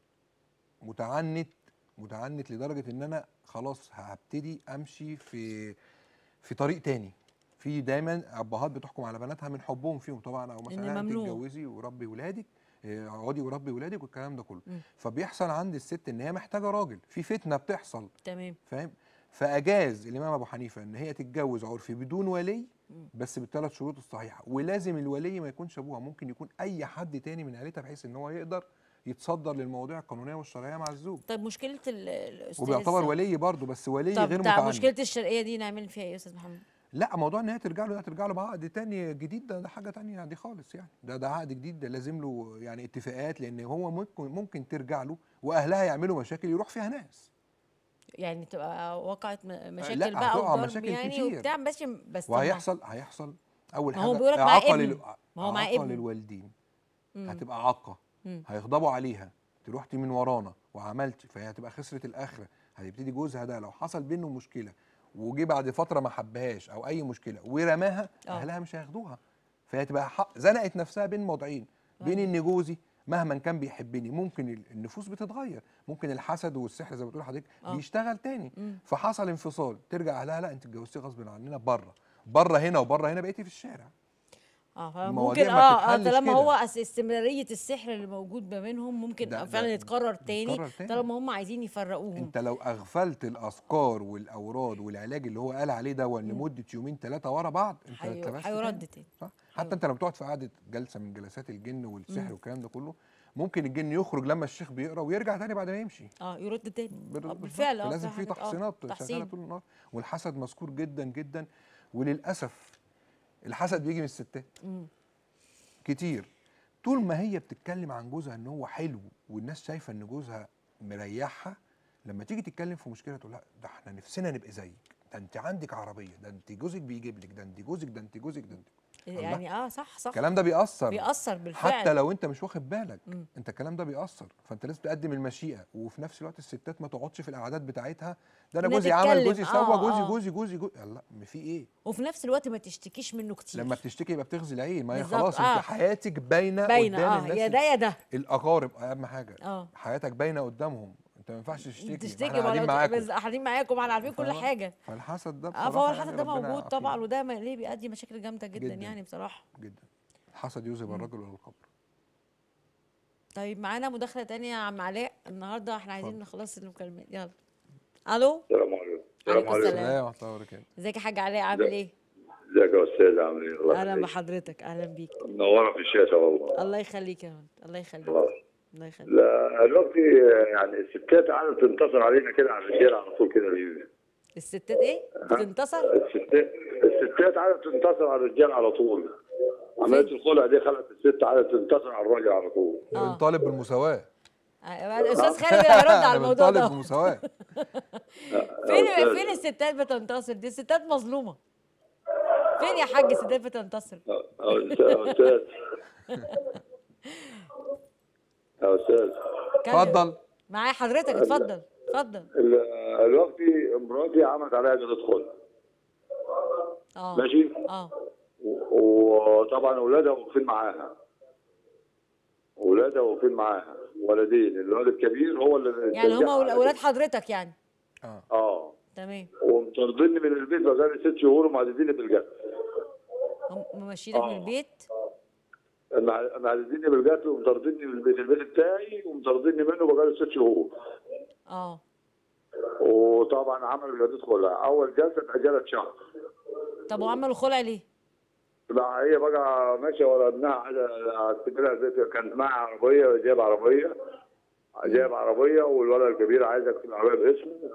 B: متعنت متعنت لدرجه ان انا خلاص هبتدي امشي في في طريق تاني. في دايما ابهات بتحكم على بناتها من حبهم فيهم طبعا، او
A: إن
B: مثلا
A: ممنوع.
B: تتجوزي وربي ولادك، إيه، اقعدي وربي ولادك والكلام ده كله.
A: مم.
B: فبيحصل عند الست ان هي محتاجه راجل، في فتنه بتحصل،
A: تمام.
B: فاهم؟ فاجاز الامام ابو حنيفه ان هي تتجوز عرفي بدون ولي، بس بالثلاث شروط الصحيحه، ولازم الولي ما يكونش ابوها، ممكن يكون اي حد تاني من عيلتها، بحيث ان هو يقدر يتصدر للمواضيع القانونيه والشرعيه مع الزوج،
A: طيب مشكله ال- الاستاذ
B: وبيعتبر ولي برضه، بس ولي
A: طب
B: غير
A: بتاع
B: متعنت.
A: مشكله الشرقيه دي نعمل فيها ايه يا استاذ محمد؟
B: لا، موضوع ان هي ترجع له ده ترجع له بعقد تاني جديد، ده, ده حاجه تانيه دي خالص يعني، ده ده عقد جديد، ده لازم له يعني اتفاقات، لان هو ممكن ممكن ترجع له واهلها يعملوا مشاكل يروح فيها ناس.
A: يعني تبقى وقعت م- مشاكل
B: لا،
A: بقى
B: هتقع
A: وضرب
B: مشاكل
A: يعني
B: كتير.
A: وبتاع، بس بس طب ما-
B: وهيحصل هيحصل اول
A: ما
B: حاجه
A: هو بيقولك معاه
B: إعاقة
A: ابن.
B: لل-
A: ما هو معاه
B: إعاقة
A: ابن.
B: للوالدين. هتبقى عاقه، هيغضبوا عليها، تروحتي من ورانا وعملتي، فهي هتبقى خسرت الاخره. هيبتدي جوزها ده لو حصل بينه مشكله وجي بعد فتره ما حبهاش او اي مشكله ورماها، اهلها مش هياخدوها، فهي تبقى زنقت نفسها بين موضعين، بين ان جوزي مهما كان بيحبني ممكن النفوس بتتغير، ممكن الحسد والسحر زي ما بتقول حضرتك بيشتغل تاني، مم. فحصل انفصال، ترجع اهلها لا انت اتجوزتي غصب عننا بره، بره هنا وبره هنا بقيتي في الشارع.
A: اه ممكن اه اه طالما هو استمراريه السحر اللي موجود ما بينهم ممكن ده فعلا ده يتكرر تاني, تاني طالما هم عايزين يفرقوهم.
B: انت لو اغفلت الاذكار والاوراد والعلاج اللي هو قال عليه ده لمده يومين ثلاثه ورا بعض انت اتلبست
A: هيرد تاني.
B: صح؟ حتى انت لما بتقعد في قعده جلسه من جلسات الجن والسحر والكلام ده كله ممكن الجن يخرج لما الشيخ بيقرا ويرجع تاني بعد ما يمشي.
A: اه يرد تاني بالفعل. اه
B: لازم في تحصينات شغاله طول النهار. والحسد مذكور جدا جدا، وللاسف الحسد بيجي من الستات مم. كتير. طول ما هي بتتكلم عن جوزها ان هو حلو والناس شايفه ان جوزها مريحها، لما تيجي تتكلم في مشكله تقول لا ده احنا نفسنا نبقى زيك، ده انت عندك عربيه، ده انت جوزك بيجيب لك، ده انت جوزك ده انت جوزك ده انت
A: يعني اه صح صح
B: الكلام ده بيأثر
A: بيأثر بالفعل
B: حتى لو انت مش واخد بالك. مم. انت الكلام ده بيأثر، فانت لازم تقدم المشيئه، وفي نفس الوقت الستات ما تقعدش في القعدات بتاعتها ده انا جوزي عمل جوزي سوى آه جوزي, آه. جوزي جوزي جوزي لا في ايه.
A: وفي نفس الوقت ما تشتكيش منه كتير.
B: لما بتشتكي يبقى بتغزي العين، ما هي خلاص آه. انت حياتك باينه
A: باينه
B: قدام
A: آه.
B: الناس،
A: يا ده يا ده
B: الاقارب اهم حاجه
A: آه.
B: حياتك باينه قدامهم، انت ما ينفعش تشتكي
A: تشتكي قاعدين معاكم قاعدين معاكم احنا عارفين كل حاجه.
B: فالحسد ده
A: بصراحه اه فهو الحسد ده موجود طبعا، وده ليه بيؤدي مشاكل جامده جدا, جداً يعني بصراحه
B: جدا. الحسد يذهب الرجل الى القبر.
A: طيب معانا مداخله ثانيه يا عم علاء، النهارده احنا عايزين نخلص المكالمات. يلا الو.
E: السلام عليكم.
A: السلام عليكم.
B: السلام ورحمه الله وبركاته.
A: ازيك يا حاج علاء عامل ايه؟
E: ازيك يا استاذ عامل ايه؟
A: الله اهلا بحضرتك، اهلا بيك.
E: منوره في الشاشه والله.
A: الله يخليك يا مان، الله يخليك. الله يخليك.
E: لا دلوقتي يعني الستات قاعده تنتصر علينا كده على الرجاله على طول كده ليه؟
A: الستات ايه؟ بتنتصر؟
E: الستات الستات قاعده تنتصر على الرجال على طول. عمليه الخلع دي خلت الست قاعده تنتصر على الراجل على طول.
B: احنا بنطالب بالمساواه.
A: الاستاذ خالد هيرد على الموضوع ده.
B: بنطالب بالمساواه.
A: فين فين الستات بتنتصر؟ دي الستات مظلومه. فين يا حاج الستات بتنتصر؟
E: يا استاذ يا استاذ
B: اتفضل
A: معايا حضرتك، اتفضل اتفضل.
E: دلوقتي مراتي عملت عليها جوازة خلع.
A: اه
E: ماشي؟
A: اه
E: وطبعا اولادها واقفين معاها. اولادها واقفين معاها، ولدين، الولد الكبير هو اللي
A: يعني هم اولاد حضرتك يعني؟
E: اه اه
A: تمام.
E: ومطردني من البيت بقالي ست شهور ومعدديني بالجد.
A: هم ماشيينك من البيت؟
E: معدديني بالجد ومطردني من البيت البيت بتاعي ومطردني منه بقالي ست شهور.
A: اه
E: وطبعا عملوا جلسه خلع، اول جلسه اتاجلت شهر.
A: طب وعملوا خلع ليه؟
E: لا هي بقى ماشيه ورا ابنها عايزه تجيبها زي كانت معاها عربيه، جايب عربيه جايب عربيه والولد الكبير عايز يكتب العربيه باسمه.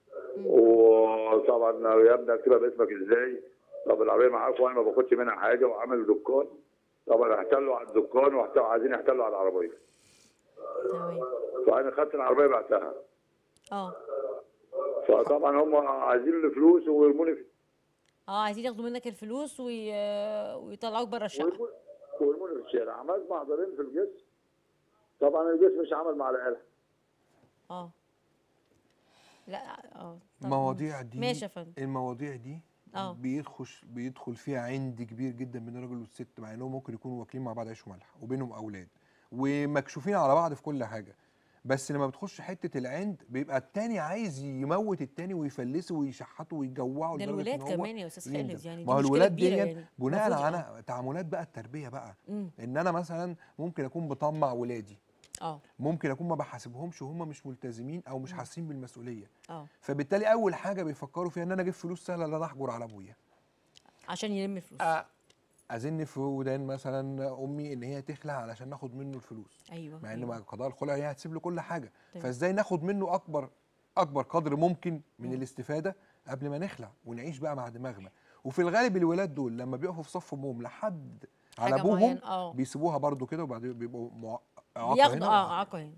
E: وطبعا يا ابني اكتبها باسمك ازاي؟ طب العربيه معاك وانا ما باخدش منها حاجه، وعمل دكان. طبعا احتلوا على الدكان وعايزين يحتلوا على العربيه.
A: تمام.
E: فانا خدت العربيه بعتها.
A: اه
E: فطبعا هم عايزين الفلوس ويرموني في
A: اه عايزين ياخدوا منك الفلوس وي... ويطلعوك بره الشقه
E: ويرموني في الشارع. عملت محضرين في الجسم، طبعا الجسم مش عمل مع العيال.
A: اه لا اه
B: المواضيع دي
A: ماشي يا فندم.
B: المواضيع دي
A: اه
B: بيدخل بيدخل فيها عند كبير جدا بين الراجل والست، مع انهم ممكن يكونوا واكلين مع بعض عيش وملح وبينهم اولاد ومكشوفين على بعض في كل حاجه، بس لما بتخش حته العند بيبقى التاني عايز يموت التاني ويفلسه ويشحته ويجوعه.
A: ده الولاد كمان يا استاذ خالد يعني.
B: ما هو الولاد دي يعني بناء على
A: يعني.
B: تعاملات بقى التربيه بقى.
A: مم.
B: ان انا مثلا ممكن اكون بطمع ولادي،
A: اه
B: ممكن اكون ما بحاسبهمش وهم مش ملتزمين او مش حاسين بالمسؤوليه.
A: اه
B: فبالتالي اول حاجه بيفكروا فيها ان انا اجيب فلوس سهله ان انا احجر على ابويا
A: عشان يلم فلوس.
B: آه. ازن في ودان مثلا امي ان هي تخلع علشان ناخد منه الفلوس.
A: ايوه
B: مع ان
A: أيوة.
B: مع قضاء الخلع هي هتسيب له كل حاجه.
A: طيب.
B: فازاي ناخد منه اكبر اكبر قدر ممكن من م. الاستفاده قبل ما نخلع ونعيش بقى مع دماغنا. وفي الغالب الولاد دول لما بيقفوا في صف امهم لحد على ابوهم بيسيبوها برده كده وبعدين بيبقوا مع...
A: بياخدوا اه اعاقه هنا.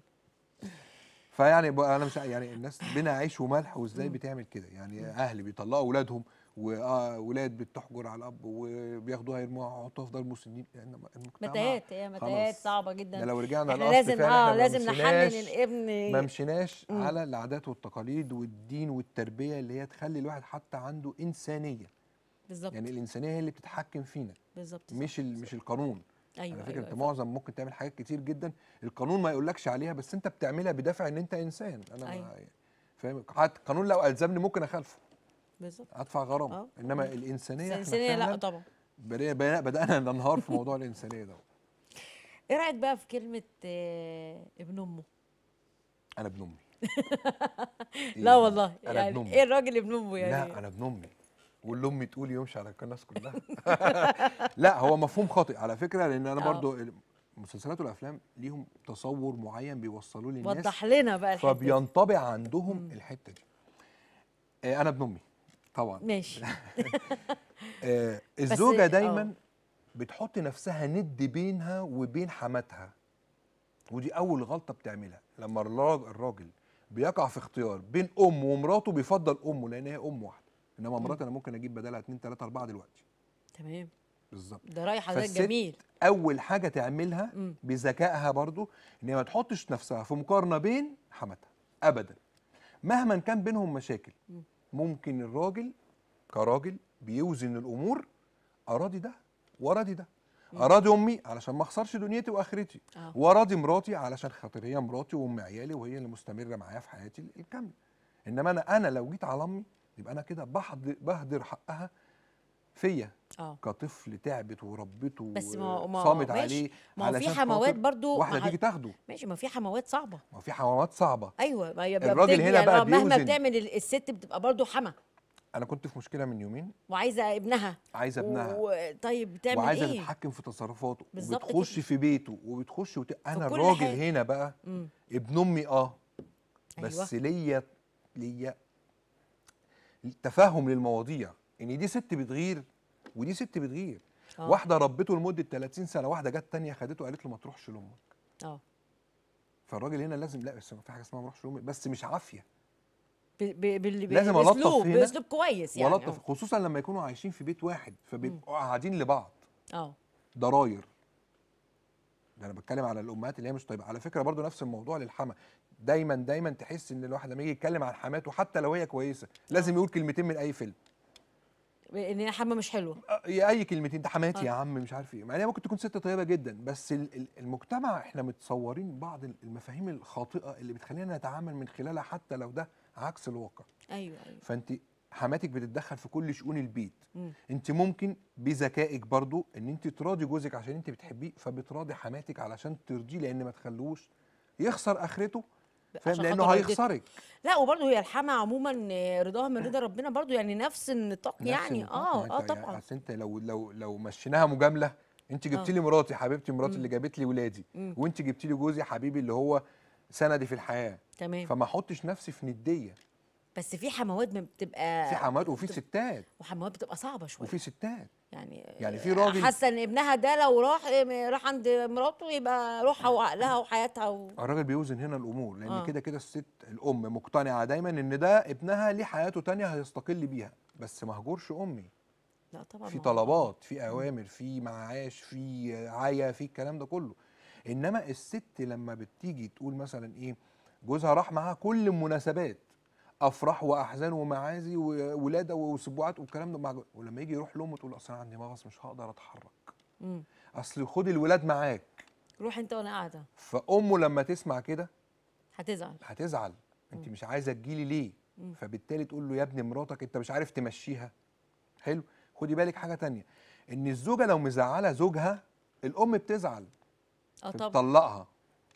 B: فيعني انا مش يعني الناس بينا عيش وملح وازاي بتعمل كده يعني. م. اهل بيطلقوا اولادهم واولاد بتحجر على الاب وبياخدوها يرموها يحطوها في دار المسنين، لان المجتمع
A: متاهات، هي متاهات
B: خلاص.
A: صعبه جدا.
B: ده لو رجعنا
A: احنا
B: للاصل
A: لازم
B: فعلا
A: اه
B: احنا ما
A: لازم نحنن
B: مشيناش
A: الابن.
B: ما مشيناش
A: مم.
B: على العادات والتقاليد والدين والتربيه اللي هي تخلي الواحد حتى عنده انسانيه.
A: بالظبط
B: يعني الانسانيه هي اللي بتتحكم فينا،
A: بالظبط
B: مش ال- مش القانون.
A: ايوه
B: على فكره
A: ايوه
B: انت
A: أيوة.
B: معظم ممكن تعمل حاجات كتير جدا القانون ما يقولكش عليها، بس انت بتعملها بدافع ان انت انسان. انا
A: أيوة.
B: ما فاهم، حتى القانون لو الزمني ممكن اخالفه
A: بالظبط.
B: ادفع غرامه،
A: اه
B: انما الانسانيه احنا
A: الانسانيه لا
B: فعلا
A: طبعا.
B: بدأنا بدأنا ننهار في موضوع الانسانيه ده.
A: ايه رايك بقى في كلمه آه ابن امه؟
B: انا ابن امي.
A: لا والله
B: أنا ابن
A: يعني
B: أمي.
A: ايه الراجل ابن امه يعني؟
B: لا انا ابن امي، واللي امي تقول يمشي على الناس كلها. لا هو مفهوم خاطئ على فكره، لان انا
A: آه.
B: برضو المسلسلات والافلام ليهم تصور معين بيوصلوه للناس،
A: وضح لنا بقى الحته دي.
B: فبينطبع عندهم الحته دي. آه انا ابن امي طبعا.
A: ماشي.
B: آه الزوجه
A: آه.
B: دايما بتحط نفسها ند بينها وبين حماتها، ودي اول غلطه بتعملها. لما الراجل الراجل بيقع في اختيار بين امه ومراته بيفضل امه لان هي ام واحده، انما مراتي انا ممكن اجيب بدلها اتنين تلاته اربعه دلوقتي.
A: تمام.
B: بالظبط.
A: ده راي حضرتك
B: فالست
A: جميل.
B: اول حاجه تعملها
A: مم.
B: بذكائها برضو ان هي ما تحطش نفسها في مقارنه بين حماتها ابدا، مهما كان بينهم مشاكل.
A: مم.
B: ممكن الراجل كراجل بيوزن الامور، اراضي ده واراضي ده، اراضي امي علشان ما اخسرش دنيتي واخرتي،
A: آه.
B: واراضي مراتي علشان خاطر هي مراتي وام عيالي وهي اللي مستمره معايا في حياتي الكامله. انما انا انا لو جيت على امي يبقى انا كده بهدر بهدر حقها فيا
A: اه
B: كطفل تعبت وربته
A: بس ما ما
B: صامت
A: ماشي.
B: عليه،
A: ما هو في
B: علشان
A: حموات
B: خاطر
A: برضو
B: واحده
A: مع-
B: تيجي تاخده.
A: ماشي، ما في حموات صعبه.
B: ما في حموات صعبه.
A: ايوه ما هي
B: الراجل
A: بتجي
B: هنا
A: يعني
B: بقى
A: آه، مهما
B: بيوزن.
A: بتعمل ال- الست بتبقى برضو حما
B: انا كنت في مشكله من يومين،
A: وعايزه ابنها.
B: عايزه ابنها
A: و... طيب بتعمل
B: وعايزه
A: ايه؟
B: تتحكم في تصرفاته
A: بالظبط
B: وبتخش
A: كده.
B: في بيته وبتخش وت... انا
A: كل
B: الراجل
A: حاجة.
B: هنا بقى
A: مم.
B: ابن امي اه بس
A: أيوة.
B: ليا ليا تفهم للمواضيع ان دي ست بتغير ودي ست بتغير.
A: آه.
B: واحده ربته لمده ثلاثين سنه، واحده جت تانية خدته قالت له ما تروحش لامك.
A: اه
B: فالراجل هنا لازم، لا بس في حاجه اسمها ما اروحش لامي، بس مش عافيه.
A: ب... ب... بال...
B: لازم ألطف
A: باسلوب
B: هنا
A: باسلوب كويس يعني.
B: ولطف، خصوصا لما يكونوا عايشين في بيت واحد فبيبقوا قاعدين لبعض
A: اه
B: ضراير. ده انا بتكلم على الامهات اللي هي مش طيبه. على فكره برضو نفس الموضوع للحما، دايما دايما تحس ان الواحد لما يجي يتكلم عن حماته حتى لو هي كويسه لازم يقول كلمتين من اي فيلم.
A: ان هي حما مش حلوه.
B: أه، يا اي كلمتين، ده حماتي
A: آه.
B: يا عم مش عارف ايه، مع انها ممكن تكون ست طيبه جدا، بس ال- ال- المجتمع احنا متصورين بعض المفاهيم الخاطئه اللي بتخلينا نتعامل من خلالها حتى لو ده عكس الواقع.
A: ايوه ايوه.
B: فانت حماتك بتتدخل في كل شؤون البيت.
A: مم.
B: انت ممكن بذكائك برضو ان انت تراضي جوزك عشان انت بتحبيه، فبتراضي حماتك علشان ترضيه لان ما تخلوش يخسر اخرته، فاهم؟
A: عشان
B: لانه
A: خاطر والدته.
B: هيخسرك.
A: لا وبرضه هي الحما عموما آه، رضاها من رضا ربنا برضه يعني نفس النطاق
B: نفس
A: يعني.
B: النطاق.
A: اه
B: ما
A: اه
B: انت يعني
A: طبعا.
B: اصل انت لو لو لو مشيناها مجامله، انت جبت
A: آه.
B: لي مراتي حبيبتي، مراتي
A: مم.
B: اللي جابت لي ولادي،
A: مم.
B: وانت جبت لي جوزي حبيبي اللي هو سندي في الحياه،
A: تمام.
B: فما احطش نفسي في نديه.
A: بس في حموات ما بتبقى
B: في حمات وفي
A: بتبقى-
B: ستات
A: وحموات بتبقى صعبه شويه.
B: وفي ستات.
A: يعني
B: يعني في راجل-
A: حاسه ان ابنها ده لو راح راح عند مراته يبقى روحها وعقلها وحياتها و...
B: الراجل بيوزن هنا الامور، لان
A: آه.
B: كده كده الست الام مقتنعه دايما ان ده ابنها ليه حياته تانية هيستقل بيها، بس ما هجورش امي.
A: لا طبعا
B: في
A: ما هو-
B: طلبات، في اوامر، في معاش، في عيا، في الكلام ده كله. انما الست لما بتيجي تقول مثلا ايه، جوزها راح معاها كل المناسبات، افراح واحزان ومعازي وولاده وسبوعات والكلام ده مع جو- ولما يجي يروح لامه تقول اصل انا عندي مغص مش هقدر اتحرك،
A: مم.
B: اصل خد الولاد معاك.
A: روح انت وانا قاعده.
B: فامه لما تسمع كده
A: هتزعل.
B: هتزعل، انت مش عايزه تجيلي ليه؟
A: مم.
B: فبالتالي تقول له يا ابني مراتك انت مش عارف تمشيها. حلو. خدي بالك حاجه تانية، ان الزوجه لو مزعله زوجها الام بتزعل
A: اه طبعا.
B: بتطلقها،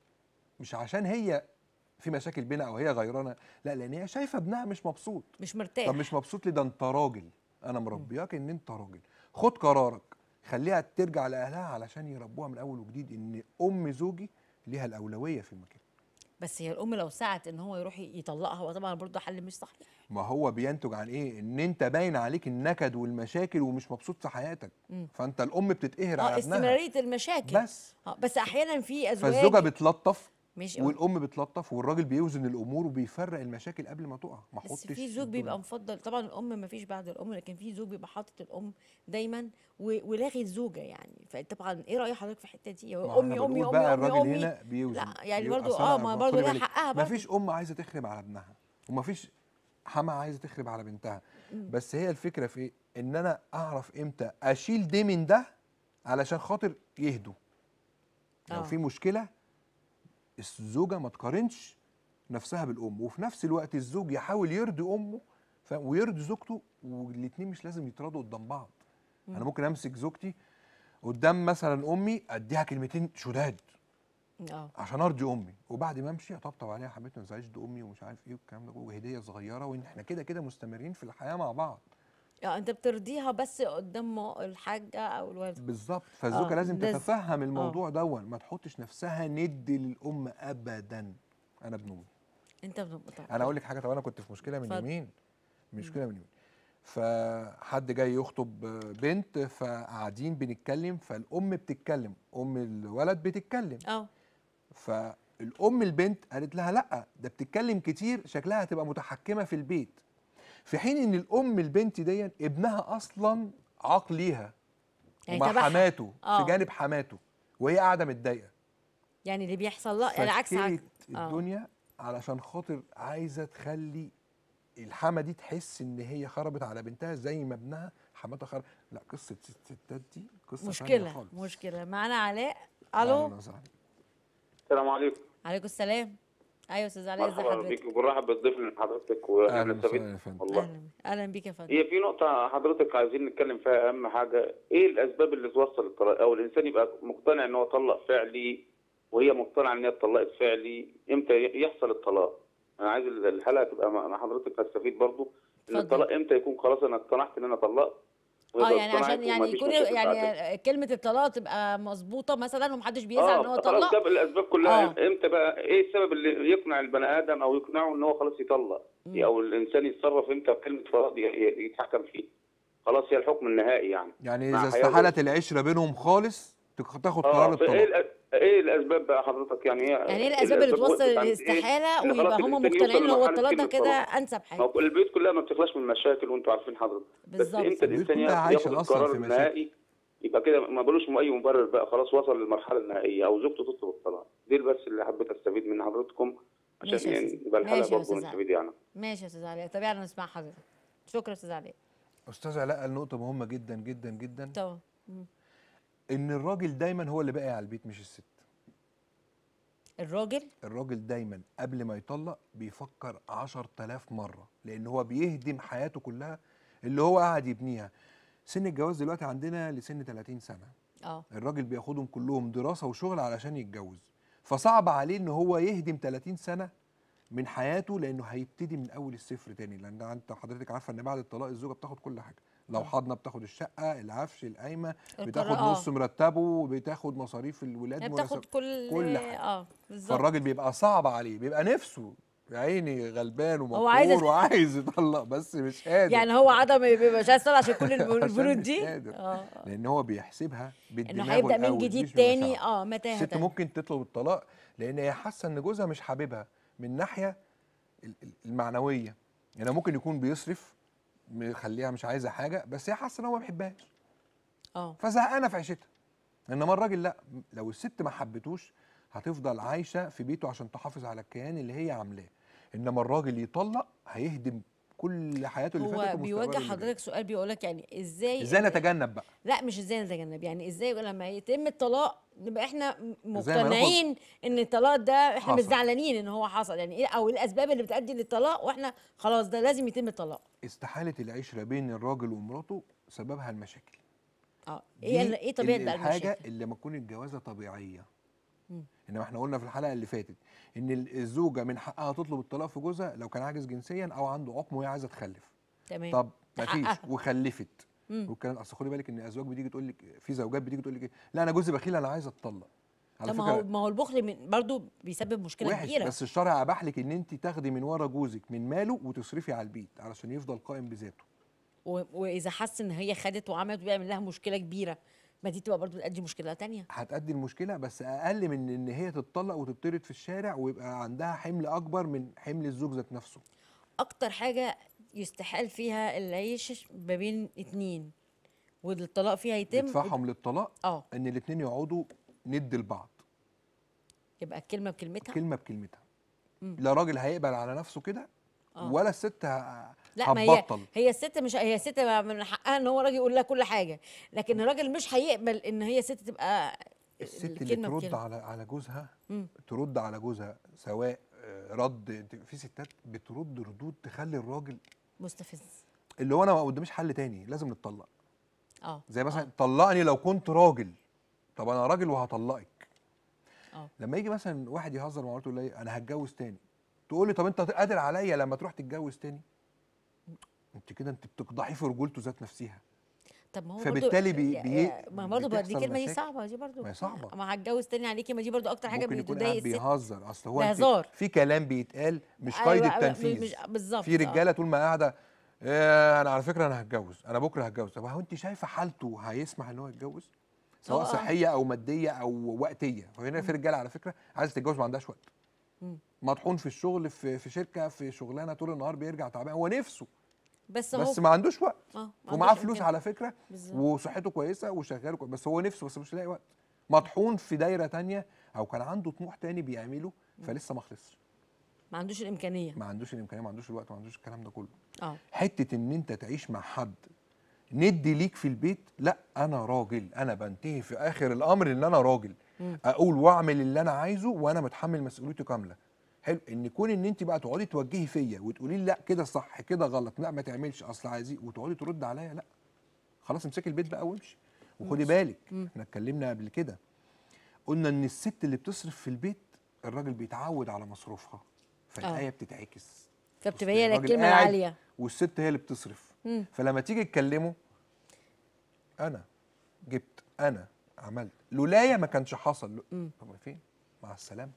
B: مش عشان هي في مشاكل بينها او هي غيرانه، لا لان هي شايفه ابنها مش مبسوط.
A: مش مرتاح.
B: طب مش مبسوط ليه؟ ده انت راجل، انا مربياك ان انت راجل، خد قرارك، خليها ترجع لاهلها علشان يربوها من اول وجديد ان ام زوجي ليها الاولويه في المكان.
A: بس هي الام لو سعت ان هو يروح يطلقها هو طبعا برضه حل مش صحيح.
B: ما هو بينتج عن ايه؟ ان انت باين عليك النكد والمشاكل ومش مبسوط في حياتك.
A: مم.
B: فانت الام بتتقهر
A: اه
B: على ابنها
A: استمراريه المشاكل.
B: بس.
A: اه بس احيانا في ازواج
B: فالزوجه بتلطف
A: ماشي اه.
B: والام بتلطف والراجل بيوزن الامور وبيفرق المشاكل قبل ما تقع. ما
A: بس
B: احطش
A: في زوج بيبقى
B: الدنيا.
A: مفضل طبعا الام ما فيش بعد الام، لكن في زوج بيبقى حاطط الام دايما و- ولاغي الزوجه يعني. فطبعا ايه راي حضرتك في الحته دي؟
B: ما
A: هو
B: احنا
A: امي امي
B: بنقول
A: امي
B: بقى
A: امي
B: الراجل
A: امي
B: هنا بيوزن.
A: لا يعني
B: بيبقى
A: برضو
B: أصل
A: اه
B: أنا
A: ما
B: خدي
A: برضو لها
B: بالك،
A: حقها
B: ما
A: برضو.
B: فيش ام عايزه تخرب على ابنها وما فيش حما عايزه تخرب على بنتها. بس هي الفكره في ايه؟ ان انا اعرف امتى اشيل ده من ده علشان خاطر يهدوا. لو
A: اه
B: في مشكله الزوجه ما تقارنش نفسها بالام، وفي نفس الوقت الزوج يحاول يرضي امه ف- ويرضي زوجته، والاثنين مش لازم يتراضوا قدام بعض. انا ممكن امسك زوجتي قدام مثلا امي اديها كلمتين شداد
A: اه
B: عشان ارضي امي، وبعد ما امشي اطبطب عليها، حبيبتي ما تزعليش، دي امي ومش عارف ايه والكلام ده، وهديه صغيره، وان احنا كده كده مستمرين في الحياه مع بعض.
A: اه انت بترضيها بس قدام الحاجه او الوالده.
B: بالظبط. فالزوجه
A: اه
B: لازم
A: لازم.
B: تتفهم
A: اه
B: الموضوع دون، ما تحطش نفسها ند للام ابدا. انا ابن امي.
A: انت بتبقى طبعا.
B: انا اقول لك حاجه. طب انا كنت في مشكله من
A: اتفضل.
B: يومين، مشكله من يومين، فحد جاي يخطب بنت، فقاعدين بنتكلم، فالام بتتكلم، ام الولد بتتكلم،
A: اه
B: فالام البنت قالت لها لا ده بتتكلم كتير شكلها هتبقى متحكمه في البيت، في حين ان الام البنت دي ابنها اصلا عاق ليها
A: يعني
B: ومع
A: تبعها.
B: حماته في
A: اه
B: جانب حماته، وهي قاعده متضايقه،
A: يعني اللي بيحصل لا يعني عكس عكس.
B: فشكلت الدنيا علشان خاطر عايزه تخلي الحما دي تحس ان هي خربت على بنتها زي ما ابنها حماتها خرب. لا، قصه الستات دي قصه ثانيه
A: مشكله
B: خالص.
A: مشكله. معانا علاء.
B: اهلا
A: الو.
B: وسهلا.
F: السلام عليكم.
A: عليكم السلام. ايوه استاذ علاء ازي
F: مرحبا
A: حضرتك؟
F: بيك وبنرحب بالضيف اللي حضرتك واحنا
B: اهلا
F: بنستفيد
B: وسهلا يا فندم.
F: والله.
A: اهلا اهلا بيك يا فندم.
F: هي في نقطة حضرتك عايزين نتكلم فيها، أهم حاجة إيه الأسباب اللي توصل الطلاق، أو الإنسان يبقى مقتنع إن هو طلق فعلي وهي مقتنعة إن هي اتطلقت فعلي، إمتى يحصل الطلاق؟ أنا عايز الحلقة تبقى مع حضرتك هستفيد برضو إن
A: اتفضل.
F: الطلاق إمتى يكون خلاص أنا اقتنعت إن أنا طلقت.
A: اه يعني عشان يعني يكون يعني كلمه الطلاق تبقى مظبوطه مثلا ومحدش بيزعل
F: اه
A: ان هو
F: خلاص
A: طلق.
F: جاب الاسباب كلها.
A: آه.
F: امتى بقى ايه السبب اللي يقنع البني ادم او يقنعه ان هو خلاص يطلق، او الانسان يتصرف امتى بكلمه فراغ يتحكم فيه؟ خلاص هي الحكم النهائي يعني.
B: يعني
F: مع
B: اذا
F: حياة
B: استحالت
F: زوجته.
B: العشره بينهم خالص تك- تاخد
F: اه
B: قرار
F: فايه
B: الطلاق.
F: الأ- ايه الاسباب بقى حضرتك يعني هي
A: يعني ايه الاسباب اللي توصل
F: وقفت عند إيه؟
A: للاستحاله
F: إن خلاص
A: ويبقى هم
F: الإنسان يوصل
A: مقتنعين ان هو
F: لمرحلة
A: الطلاق ده
F: كلمة
A: كده
F: طلاق.
A: انسب
F: ما
A: حاجه؟
F: هو البيوت كلها ما بتخلاش من مشاكل وانتوا عارفين حضرتك. بس
A: بالظبط.
F: امتى
B: البيوت
F: الانسان
B: كلها
F: ياخد
B: عايشة أصلاً
F: القرار
B: في مشاكل.
F: النهائي؟ يبقى كده ما بلوش اي مبرر بقى، خلاص وصل للمرحله النهائيه او زوجته تطلب الطلاق. دي بس اللي حبيت استفيد من حضرتكم عشان
A: ماشي يا
F: يعني
A: استاذ
F: يبقى الحلقه
A: ماشي يا
F: برضه
A: استاذ علاء.
F: نستفيد يعني.
A: ماشي يا استاذ علاء تابعنا نسمع حضرتك. شكرا يا استاذ علاء.
B: استاذ علاء قال نقطه مهمه جدا جدا جدا،
A: طبعا. مم.
B: ان الراجل دايما هو اللي باقي على البيت مش الست.
A: الراجل
B: الراجل دايما قبل ما يطلق بيفكر عشر تلاف مره، لان هو بيهدم حياته كلها اللي هو قاعد يبنيها. سن الجواز دلوقتي عندنا لسن ثلاثين سنه،
A: اه
B: الراجل بياخدهم كلهم دراسه وشغل علشان يتجوز، فصعب عليه ان هو يهدم ثلاثين سنه من حياته، لانه هيبتدي من اول الصفر تاني. لان انت حضرتك عارفه ان بعد الطلاق الزوجه بتاخد كل حاجه، لو حاضنه بتاخد الشقه، العفش، القايمه، بتاخد
A: القرار-
B: نص مرتبه، بتاخد مصاريف الولاد،
A: يعني بتاخد
B: مناسب-
A: كل
B: كل حاجه.
A: اه بالظبط.
B: فالراجل بيبقى صعب عليه، بيبقى نفسه يا عيني غلبان
A: هو عايز
B: ومقهور وعايز يطلق بس مش قادر.
A: يعني هو عدم مش عايز يطلع عشان كل البنود
B: عشان مش
A: دي.
B: قادر.
A: اه
B: لان هو بيحسبها بالدماغ
A: انه هيبدا من
B: الأول،
A: جديد
B: مش
A: تاني.
B: بمشاعره.
A: اه متاهه
B: الست
A: تاني.
B: ممكن تطلب الطلاق لان هي حاسه ان جوزها مش حاببها من ناحيه ال- ال- المعنويه. يعني ممكن يكون بيصرف مخليها مش عايزه حاجه، بس هي حاسه ان هو ما بيحبهاش
A: اه
B: فزهقانه في عيشتها. انما الراجل لا، لو الست ما حبتوش هتفضل عايشه في بيته عشان تحافظ على الكيان اللي هي عاملاه. انما الراجل يطلق هيهدم كل حياته اللي فاتت
A: هو
B: ومستقبله
A: بيواجه
B: اللي جاي.
A: حضرتك سؤال بيقول لك يعني ازاي
B: ازاي نتجنب بقى؟
A: لا مش ازاي نتجنب، يعني ازاي لما يتم الطلاق نبقى احنا
B: إزاي ما ناخد-
A: مقتنعين ان الطلاق ده احنا مش
B: حصل.
A: زعلانين ان هو حصل، يعني ايه او ايه الاسباب اللي بتؤدي للطلاق واحنا خلاص ده لازم يتم الطلاق.
B: استحاله العشره بين الراجل ومراته سببها المشاكل.
A: اه
B: دي
A: ايه ايه طبيعه
B: ال-
A: بقى
B: الحاجه
A: المشاكل؟
B: اللي لما تكون الجوازه طبيعيه.
A: مم.
B: انما احنا قلنا في الحلقه اللي فاتت ان ال- الزوجه من حقها تطلب الطلاق في جوزها لو كان عاجز جنسيا او عنده عقم وهي عايزه تخلف.
A: تمام.
B: طب مفيش
A: تحققها.
B: وخلفت.
A: مم.
B: والكلام اصل خدي بالك ان ازواج بتيجي تقول لك، في زوجات بتيجي تقول لك ايه، لا انا جوزي بخيل انا عايزه اتطلق. على
A: طب ما هو
B: فكره
A: ما هو البخل من برضه بيسبب مشكله
B: وحش،
A: كبيره.
B: بس الشرع اباح لك ان انت تاخدي من ورا جوزك من ماله وتصرفي على البيت علشان يفضل قائم بذاته.
A: و- واذا حس ان هي خدت وعملت وبيعمل لها مشكله كبيره ما دي تبقى برضو تؤدي مشكله تانية.
B: هتأدي المشكله، بس اقل من ان هي تتطلق وتطرد في الشارع ويبقى عندها حمل اكبر من حمل الزوج ذات نفسه.
A: اكتر حاجه يستحال فيها العيش ما بين اتنين والطلاق فيها يتم
B: يدفعهم للطلاق
A: اه
B: ان الاتنين يقعدوا ند لبعض،
A: يبقى الكلمه بكلمتها.
B: كلمه بكلمتها.
A: مم.
B: لا راجل هيقبل على نفسه كده
A: آه.
B: ولا الست ه-
A: لا ما هي
B: هتبطل.
A: هي الست مش هي الست من حقها ان هو راجل يقول لها كل حاجه، لكن الراجل مش هيقبل ان هي ست تبقى
B: الست اللي
A: الكلمة
B: ترد
A: بكلمة.
B: على على جوزها،
A: مم.
B: ترد على جوزها سواء آه، رد، في ستات بترد ردود تخلي الراجل
A: مستفز.
B: اللي هو انا ما قداميش حل تاني، لازم نتطلق.
A: اه
B: زي مثلا
A: آه.
B: طلقني لو كنت راجل. طب انا راجل وهطلقك.
A: اه
B: لما يجي مثلا واحد يهزر مع مراته يقول لي انا هتجوز تاني، تقول لي طب انت قادر عليا لما تروح تتجوز تاني؟ انت كده انت بتقضحي في رجولته ذات نفسها.
A: طب ما هو
B: فبالتالي
A: برضو
B: بي- بي-
A: ما برضو دي
B: بتحصل
A: كلمه دي
B: مشاكل.
A: صعبه دي برضو،
B: ما هي صعبة.
A: ما هتجوز تاني عليكي، ما دي برضو اكتر حاجه
B: ممكن يكون
A: بتضايق
B: قاعد
A: الست.
B: بيهزر، اصل هو
A: ده
B: انت
A: هزار.
B: في كلام بيتقال مش
A: أيوة،
B: قيد
A: أيوة،
B: التنفيذ.
A: مش بالظبط.
B: في رجاله طول ما قاعده إيه انا على فكره انا هتجوز، انا بكره هتجوز. طب هو انت شايفه حالته هيسمح ان هو يتجوز؟ سواء
A: آه، آه.
B: صحيه او ماديه او وقتيه. فهنا في رجاله على فكره عايزه تتجوز ما عندهاش وقت.
A: مم.
B: مطحون في الشغل، في في شركه، في شغلانه طول النهار، بيرجع تعبان، هو نفسه
A: بس هو
B: بس ما عندوش وقت.
A: اه ما
B: ومعاه
A: عندوش
B: فلوس
A: إمكان.
B: على فكره
A: بالظبط.
B: وصحته كويسه وشغال كويس، بس هو نفسه بس مش لاقي وقت. مطحون في دايره تانية او كان عنده طموح تاني بيعمله فلسه ما خلصش.
A: ما عندوش الامكانيه.
B: ما عندوش الامكانيه، ما عندوش الوقت، ما عندوش الكلام ده كله.
A: اه
B: حته ان انت تعيش مع حد ندي ليك في البيت، لا انا راجل، انا بنتهي في اخر الامر ان انا راجل.
A: مم.
B: اقول واعمل اللي انا عايزه وانا متحمل مسؤوليته كامله. حلو ان يكون ان انت بقى تقعدي توجهي فيا وتقولي لي لا كده صح كده غلط، لا ما تعملش اصل عايزين، وتقعدي ترد عليا، لا خلاص امسكي البيت بقى وامشي. وخدي بالك احنا اتكلمنا قبل كده قلنا ان الست اللي بتصرف في البيت الراجل بيتعود على مصروفها، فالايه
A: آه.
B: بتتعكس.
A: فبتبقى هي
B: الراجل
A: الكلمه
B: قاعد
A: العاليه.
B: والست هي اللي بتصرف.
A: مم.
B: فلما تيجي تكلمه انا جبت انا عملت لولايا ما كانش حصل.
A: مم.
B: طب فين؟ مع السلامه.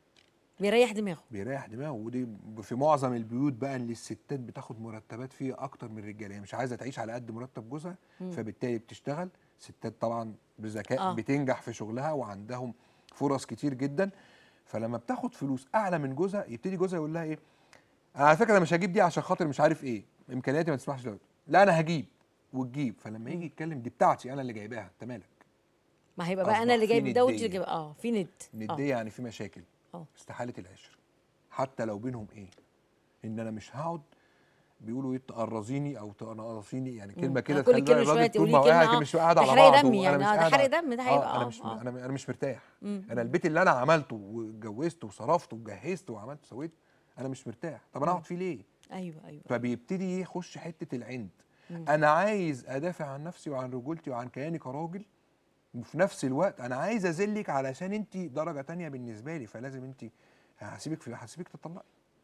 A: بيريح دماغه.
B: بيريح دماغه. ودي في معظم البيوت بقى اللي الستات بتاخد مرتبات فيها اكتر من الرجاله، يعني مش عايزه تعيش على قد مرتب جوزها، فبالتالي بتشتغل. ستات طبعا بذكاء
A: آه.
B: بتنجح في شغلها وعندهم فرص كتير جدا، فلما بتاخد فلوس اعلى من جوزها يبتدي جوزها يقول لها ايه؟ انا على فكره انا مش هجيب دي عشان خاطر مش عارف ايه، امكانياتي ما تسمحش دلوقتي. لا انا هجيب وتجيب. فلما يجي يتكلم دي بتاعتي انا اللي جايباها، انت مالك؟
A: ما هيبقى بقى
B: أصبح
A: انا اللي
B: في
A: جايب ده وانت اللي
B: ندية.
A: جايب اه في ند.
B: نديه يعني في مشاكل.
A: اه
B: استحاله العشره حتى لو بينهم ايه، ان انا مش هقعد بيقولوا ايه تقرصيني او تنقصيني، يعني كلمه كده
A: كل
B: تخلي
A: كلمة شوية
B: الراجل طول
A: تقولي
B: ما هو
A: كلمة،
B: قاعد
A: آه،
B: مش قاعد على
A: تحرقي
B: بعضه.
A: دمي يعني،
B: انا مش
A: آه، ده
B: قاعد
A: حرق
B: على-
A: دم، ده هيبقى
B: اه انا
A: آه،
B: مش
A: آه.
B: انا انا مش مرتاح.
A: مم.
B: انا البيت اللي انا عملته واتجوزته وصرفته وجهزته وعملت وسويت انا مش مرتاح. طب انا اقعد فيه ليه؟
A: ايوه ايوه.
B: فبيبتدي يخش حته العند.
A: مم.
B: انا عايز ادافع عن نفسي وعن رجولتي وعن كياني كراجل، وفي نفس الوقت انا عايز اذلك علشان انت درجه تانية بالنسبه لي، فلازم انت هسيبك في هسيبك تطلقي.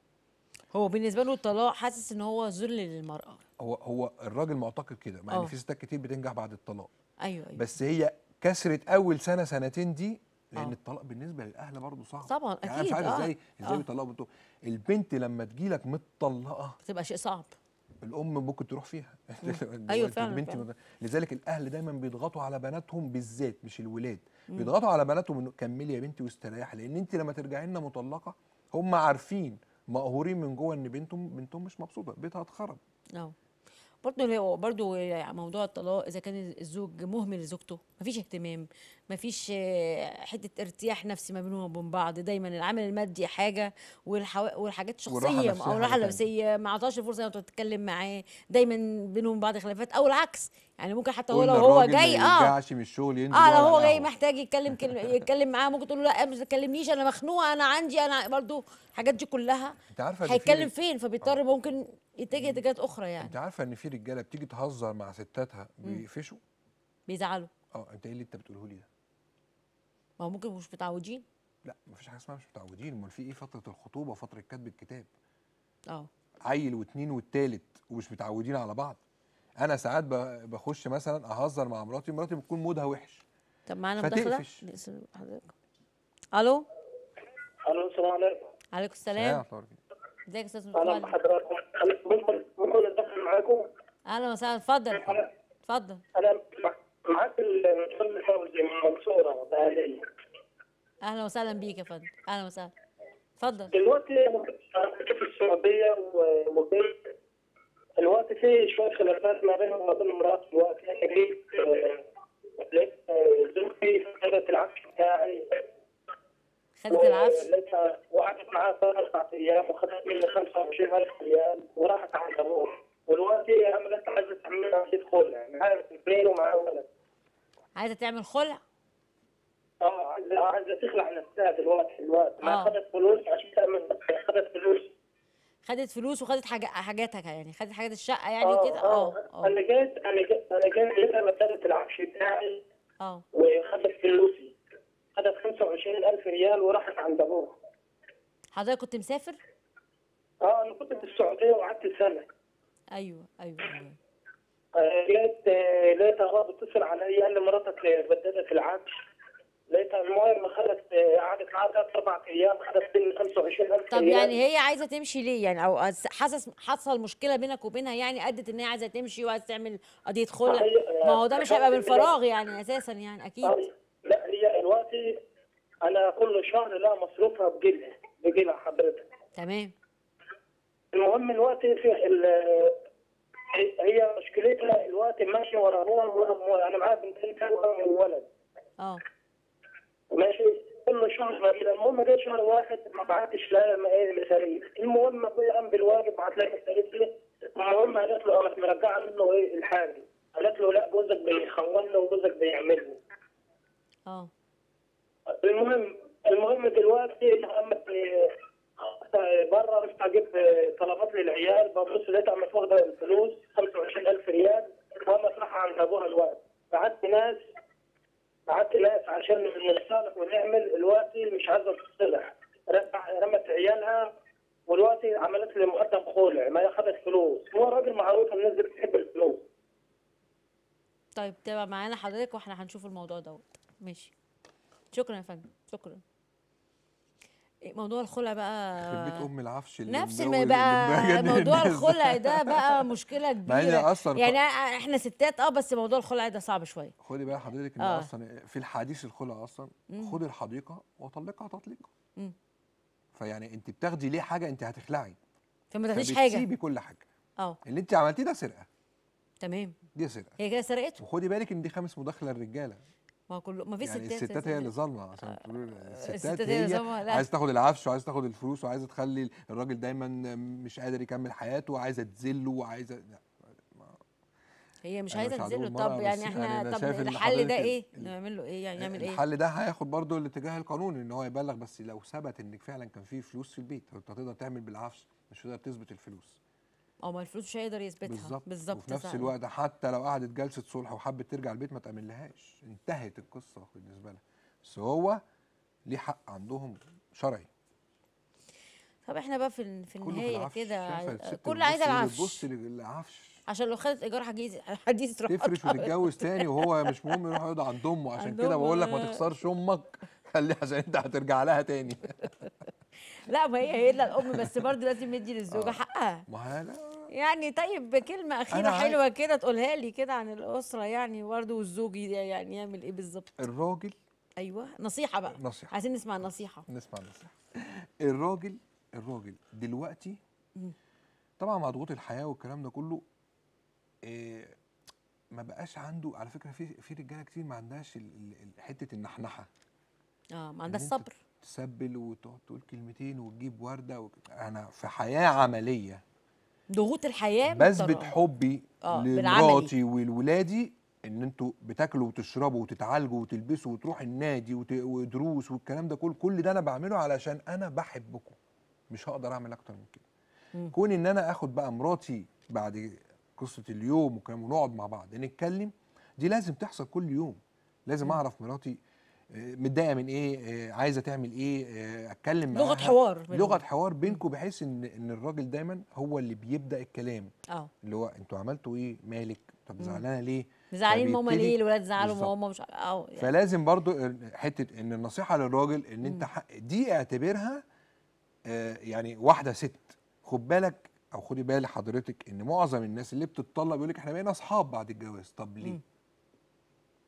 A: هو بالنسبه له الطلاق حاسس ان هو ذل للمراه.
B: هو هو الراجل معتقد كده، مع
A: آه.
B: ان في ستات كتير بتنجح بعد الطلاق.
A: ايوه ايوه.
B: بس هي كسرت اول سنه سنتين دي، لان
A: آه.
B: الطلاق بالنسبه للاهل برضه صعب.
A: طبعا
B: يعني انا مش
A: أكيد،
B: عارف
A: آه.
B: ازاي ازاي
A: آه.
B: بيطلقوا بنته. البنت لما تجيلك متطلقه
A: بتبقى شيء صعب.
B: الام ممكن تروح فيها.
A: أيوة
B: أنت
A: فعلاً،
B: بنتي
A: فعلاً.
B: مد- لذلك الاهل دايما بيضغطوا على بناتهم بالذات، مش الولاد. بيضغطوا على بناتهم انه كملي يا بنتي واستريحي، لان انت لما ترجعي لنا مطلقه هم عارفين مقهورين من جوه ان بنتهم بنتهم مش مبسوطه، بيتها اتخرب.
A: اه برضه برضه موضوع الطلاق اذا كان الزوج مهمل لزوجته، مفيش اهتمام، مفيش آه، حته ارتياح نفسي ما بينهم وبين بعض، دايما العامل المادي حاجه والحو... والحاجات
B: والراحة
A: الشخصيه
B: النفسية
A: او الراحه
B: حاجة تانية.
A: النفسيه ما عطاش الفرصه انك تتكلم معاه، دايما بينهم بعض خلافات او العكس، يعني ممكن حتى هو
B: قلنا
A: لو هو
B: الراجل
A: جاي
B: ما
A: اه
B: يرجعش من الشغل ينزل
A: اه
B: يقعد
A: لو هو
B: على
A: جاي
B: القهوة.
A: محتاج يتكلم كلمه يتكلم معاه، ممكن تقول له لا ما تكلمنيش انا مخنوقه انا عندي انا برضه الحاجات دي كلها
B: انت عارفه ان في
A: هيتكلم
B: رج-
A: فين، فبيضطر ممكن يتجه اتجاهات اخرى يعني
B: انت عارفه ان في رجاله بتيجي تهزر مع ستاتها بيقفشوا.
A: بيزعلوا.
B: اه انت ايه اللي انت بتقوله لي ده؟
A: ما هو ممكن مش متعودين.
B: لا مفيش حاجه اسمها مش متعودين. امال في ايه فتره الخطوبه وفتره كتب الكتاب؟
A: اه
B: عيل واتنين والتالت ومش متعودين على بعض. انا ساعات ب- بخش مثلا اهزر مع مراتي، مراتي بتكون مودها وحش.
A: طب معانا مداخله
B: فتقفش.
A: نقسم حضرتك. الو
G: الو السلام عليكم.
A: عليكم
B: سلام
A: السلام.
B: ورحمة الله وبركاته.
A: ازيك يا استاذ
G: اهلا
A: متولي؟
G: بحضراتكم. ممكن ممكن اتدخل معاكم؟
A: اهلا وسهلا، اتفضل
G: انا
A: اتفضل.
G: انا معاك المثلث فوزي من المنصورة بأهلية.
A: اهلا وسهلا بيك يا فندم، اهلا وسهلا، اتفضل.
G: دلوقتي أنا كنت في السعودية ومقيم. دلوقتي في شوية خلافات ما بينهم وما بين مراتي. دلوقتي أنا جيت آه، لقيت آه، زوجتي خدت العفش بتاعي.
A: خدت العفش؟
G: ولقيتها وقعدت معاه ثلاث أربع أيام وخدت مني خمسة وعشرين ألف ريال وراحت عند أبوها. ودلوقتي عملت عايزة تعمل عملية خلع، معاها اثنين ومعاها ولد.
A: عايزه تعمل خلع؟
G: اه عايزة عايزة تخلع نفسها دلوقتي دلوقتي ما
A: آه.
G: خدت فلوس عشان تعمل. خدت فلوس.
A: خدت فلوس وخدت حاجة حاجاتها، يعني خدت حاجات الشقه يعني
G: اه
A: وكده.
G: اه
A: اه
G: انا جيت انا جيت انا جيت لقيتها بدلت العفش بتاعي
A: اه
G: وخدت فلوسي. خدت خمسة وعشرين ألف ريال وراحت عند أبوها.
A: حضرتك كنت مسافر؟
G: اه أنا كنت في السعودية وقعدت سنة.
A: ايوه ايوه ايوه.
G: آه، لقيت آه، لقيتها هو بتتصل علي قال لي مراتك بدلت العفش. لقيتها المهم خدت آه، قعدت معاها ثلاث أربع أيام خدت مني خمسة وعشرين ألف
A: طب
G: ريال.
A: يعني هي عايزه تمشي ليه يعني، او أس- حاسس حصل مشكله بينك وبينها يعني ادت ان هي عايزه تمشي وعايزه تعمل قضيه خلع؟
G: هي-
A: ما هو ده مش هيبقى
G: هي-
A: بالفراغ يعني اساسا يعني اكيد.
G: آه، لا هي دلوقتي أنا كل شهر لها مصروفها بجيلها بجيلها حضرتك.
A: تمام.
G: المهم دلوقتي في ال- هي مشكلتها دلوقتي ماشيه ورا ابوها وأمها. انا معايا بنتين توأم وولد.
A: اه
G: ماشي كل شهر ما المهم جه شهر واحد ما بعتش لها مصاريف. المهم ابويا قام بالواجب بعت لها مصاريف ليه. المهم قالت له قامت مرجعه منه ايه الحاجه. قالت له لا جوزك بيخوننا وجوزك بيعملنا.
A: اه
G: المهم المهم دلوقتي قامت بره رحت اجيب طلبات للعيال ببص لقيتها قامت واخده الفلوس خمسة وعشرين ألف ريال وقامت رايحه عند ابوها الوقت. بعت ناس بعت ناس عشان نتصالح ونعمل. دلوقتي مش عايزه تصلح. رمت عيالها ودلوقتي عملت لي مقدم خلع ما هي خدت فلوس. هو راجل معروف الناس دي بتحب الفلوس.
A: طيب تابع معانا حضرتك واحنا هنشوف الموضوع دوت. ماشي، شكرا يا فندم، شكرا. إيه موضوع الخلع بقى؟
B: يخرب بيت ام العفش اللي
A: نفس
B: مبوز-
A: ما
B: اللي
A: بقى
B: مبهدل
A: موضوع
B: الناس ده.
A: الخلع ده بقى مشكله
B: مع ان
A: كبيره
B: اصلا
A: يعني. احنا ستات اه بس موضوع الخلع ده صعب شويه.
B: خدي بقى حضرتك ان
A: آه.
B: اصلا في الحديث الخلع اصلا خدي الحديقه وطلقها تطليقه.
A: مم.
B: فيعني انت بتاخدي ليه حاجه انت هتخلعي،
A: فما تاخديش حاجه.
B: فبتسيبي كل حاجه.
A: اه
B: اللي انت عملتيه ده سرقه،
A: تمام.
B: دي سرقه.
A: هي كده سرقته.
B: وخدي بالك ان دي خامس مداخله للرجاله.
A: ما هو كله ما في
B: يعني
A: ستات
B: الستات هي اللي ظالمه عشان تقولوا الستات,
A: الستات هي اللي
B: هي
A: ظالمة، لا.
B: عايزه تاخد العفش وعايزه تاخد الفلوس وعايزه تخلي الراجل دايما مش قادر يكمل حياته وعايزه تذله وعايزه لا.
A: هي مش
B: أنا
A: عايزه
B: مش عدو
A: تنزله.
B: المرأة،
A: طب
B: بس
A: يعني احنا
B: يعني أنا
A: طب
B: شايف إن
A: الحل ده
B: حضرتك
A: ايه؟
B: ال-
A: نعمل له ايه يعني؟ نعمل ايه؟
B: الحل ده هياخد برضه الاتجاه القانوني ان هو يبلغ، بس لو ثبت ان فعلا كان في فلوس في البيت انت هتقدر تعمل بالعفش، مش هتقدر تثبت الفلوس.
A: او ما الفلوس مش هيقدر يثبتها.
B: بالظبط
A: بالظبط.
B: وفي نفس
A: صح.
B: الوقت حتى لو قعدت جلسه صلح وحبت ترجع البيت ما تامنلهاش، انتهت القصه بالنسبه لها. بس هو ليه حق عندهم شرعي.
A: طب احنا بقى في في
B: كله في
A: النهايه
B: العفش.
A: كده
B: شايفة
A: عاي-
B: الست
A: كل عايزه
B: بتبص-
A: العفش
B: بتبص للعفش
A: عشان لو خدت ايجار حديث حديث تروح
B: تفرش
A: حاطها.
B: وتتجوز تاني وهو مش مهم يروح يقعد عند امه. عشان
A: عند
B: كده بقول لك ما
A: أمه.
B: تخسرش امك خلي عشان انت هترجع لها تاني.
A: لا ما هي هي الا الام بس برضه لازم ندي للزوجه حقها.
B: ما هي لا
A: يعني طيب بكلمه اخيره
B: أنا عايز-
A: حلوه كده تقولها لي كده عن الاسره يعني برضه، والزوج يعني يعمل ايه بالظبط؟
B: الراجل
A: ايوه نصيحه بقى.
B: نصيحة.
A: عايزين نسمع النصيحه.
B: نسمع النصيحة. الراجل الراجل دلوقتي طبعا مع ضغوط الحياة والكلام ده كله إيه ما بقاش عنده. على فكرة في في رجالة كتير ما عندهاش ال- ال- ال- حتة النحنحة.
A: اه ما
B: إن
A: عندهاش
B: أنت
A: صبر.
B: تسبل وتقعد تقول كلمتين وتجيب وردة و... أنا في حياة عملية
A: ضغوط الحياه
B: بثبت
A: مضطرة.
B: حبي
A: آه،
B: لمراتي ولولادي ان انتوا بتاكلوا وتشربوا وتتعالجوا وتلبسوا وتروحوا النادي وت... ودروس والكلام ده كله. كل ده انا بعمله علشان انا بحبكم، مش هقدر اعمل اكتر من كده. كون ان انا اخد بقى مراتي بعد قصه اليوم وكلام ونقعد مع بعض نتكلم، دي لازم تحصل كل يوم. لازم اعرف مراتي آه، متضايقه من ايه، آه، عايزه تعمل ايه، آه، اتكلم معاها.
A: لغة حوار بينهم.
B: لغه حوار بينكم بحيث ان ان الراجل دايما هو اللي بيبدا الكلام.
A: اه
B: اللي هو انتوا عملتوا ايه، مالك، طب زعلانه ليه،
A: زعلانين ماما
B: فبيبتدي-
A: ليه؟ الولاد زعلوا
B: بالظبط.
A: ماما مش اه يعني.
B: فلازم برضو حته ان النصيحه للراجل ان انت حق دي اعتبرها آه يعني واحده ست. خد بالك او خدي بالك حضرتك ان معظم الناس اللي بتطلق بيقول لك احنا بقينا اصحاب بعد الجواز. طب ليه؟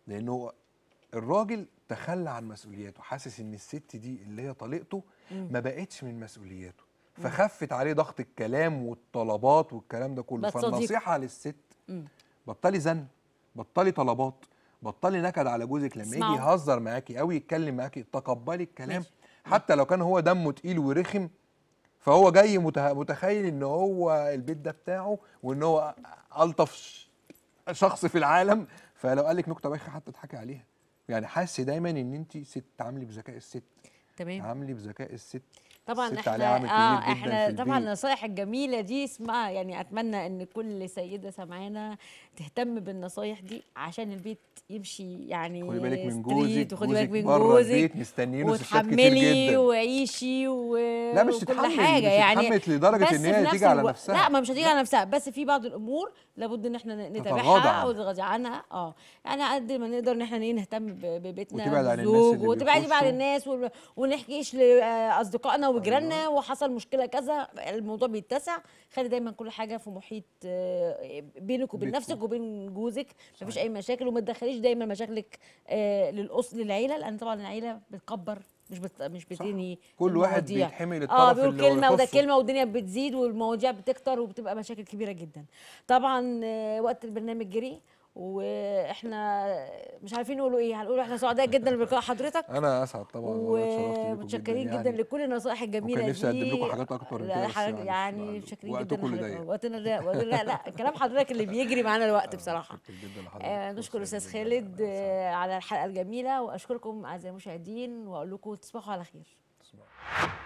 B: لانه الراجل تخلى عن مسؤولياته، حاسس ان الست دي اللي هي طليقته ما بقتش من مسؤولياته، فخفت عليه ضغط الكلام والطلبات والكلام ده كله. فالنصيحه للست بطلي زن، بطلي طلبات، بطلي نكد على جوزك لما يجي يهزر معاكي او يتكلم معاكي، تقبلي الكلام ماشي. حتى لو كان هو دمه تقيل ورخم، فهو جاي متخيل ان هو البيت ده بتاعه وان هو الطف شخص في العالم، فلو قال لك نكته بايخه حتى تضحكي عليها. يعني حاسه دايما ان انت ست، تعاملي بذكاء الست،
A: تمام،
B: تعاملي بذكاء الست.
A: طبعا احنا اه احنا طبعا النصايح الجميله دي اسمها، يعني اتمنى ان كل سيده سمعانه تهتم بالنصايح دي عشان البيت يمشي. يعني
B: خدي بالك من جوزك،
A: وخدي بالك من
B: بره البيت مستنيينه ستات كتير جدا،
A: وعيشي و...
B: لا مش
A: وكل
B: تتحمل
A: حاجه،
B: مش
A: يعني
B: تتحمل لدرجه ان هي تيجي على نفسها.
A: لا ما مش هتيجي على نفسها، بس في بعض الامور لابد ان احنا نتابعها ونتغاضى عنها. اه يعني قد ما نقدر ان احنا نهتم ببيتنا بالزوج، وتبعدي بقى عن الناس ونحكيش لاصدقائنا وجيراننا وحصل مشكله كذا، الموضوع بيتسع. خلي دايما كل حاجه في محيط بينك وبين نفسك وبين جوزك، مفيش اي مشاكل، وما تدخليش دايما مشاكلك للأس للعيله، لان طبعا العيله بتكبر مش بت... مش بتنهي.
B: كل واحد بيتحمل الطرف
A: اه بيقول
B: اللي
A: كلمه وده كلمه والدنيا بتزيد والمواضيع بتكتر وبتبقى مشاكل كبيره جدا. طبعا وقت البرنامج جري واحنا مش عارفين نقولوا ايه، هنقول احنا سعداء جدا بلقاء حضرتك.
B: انا اسعد طبعا
A: ومتشكرين جدا, جداً يعني لكل النصائح الجميله دي.
B: نفسي اقدم لكم حاجات اكتر من كده،
A: حاجة يعني متشكرين جدا لحضرتك. وقتنا لا لا لا كلام حضرتك اللي بيجري معانا الوقت بصراحه. آه نشكر الاستاذ خالد آه على الحلقه الجميله، واشكركم اعزائي المشاهدين واقول لكم تصبحوا على خير.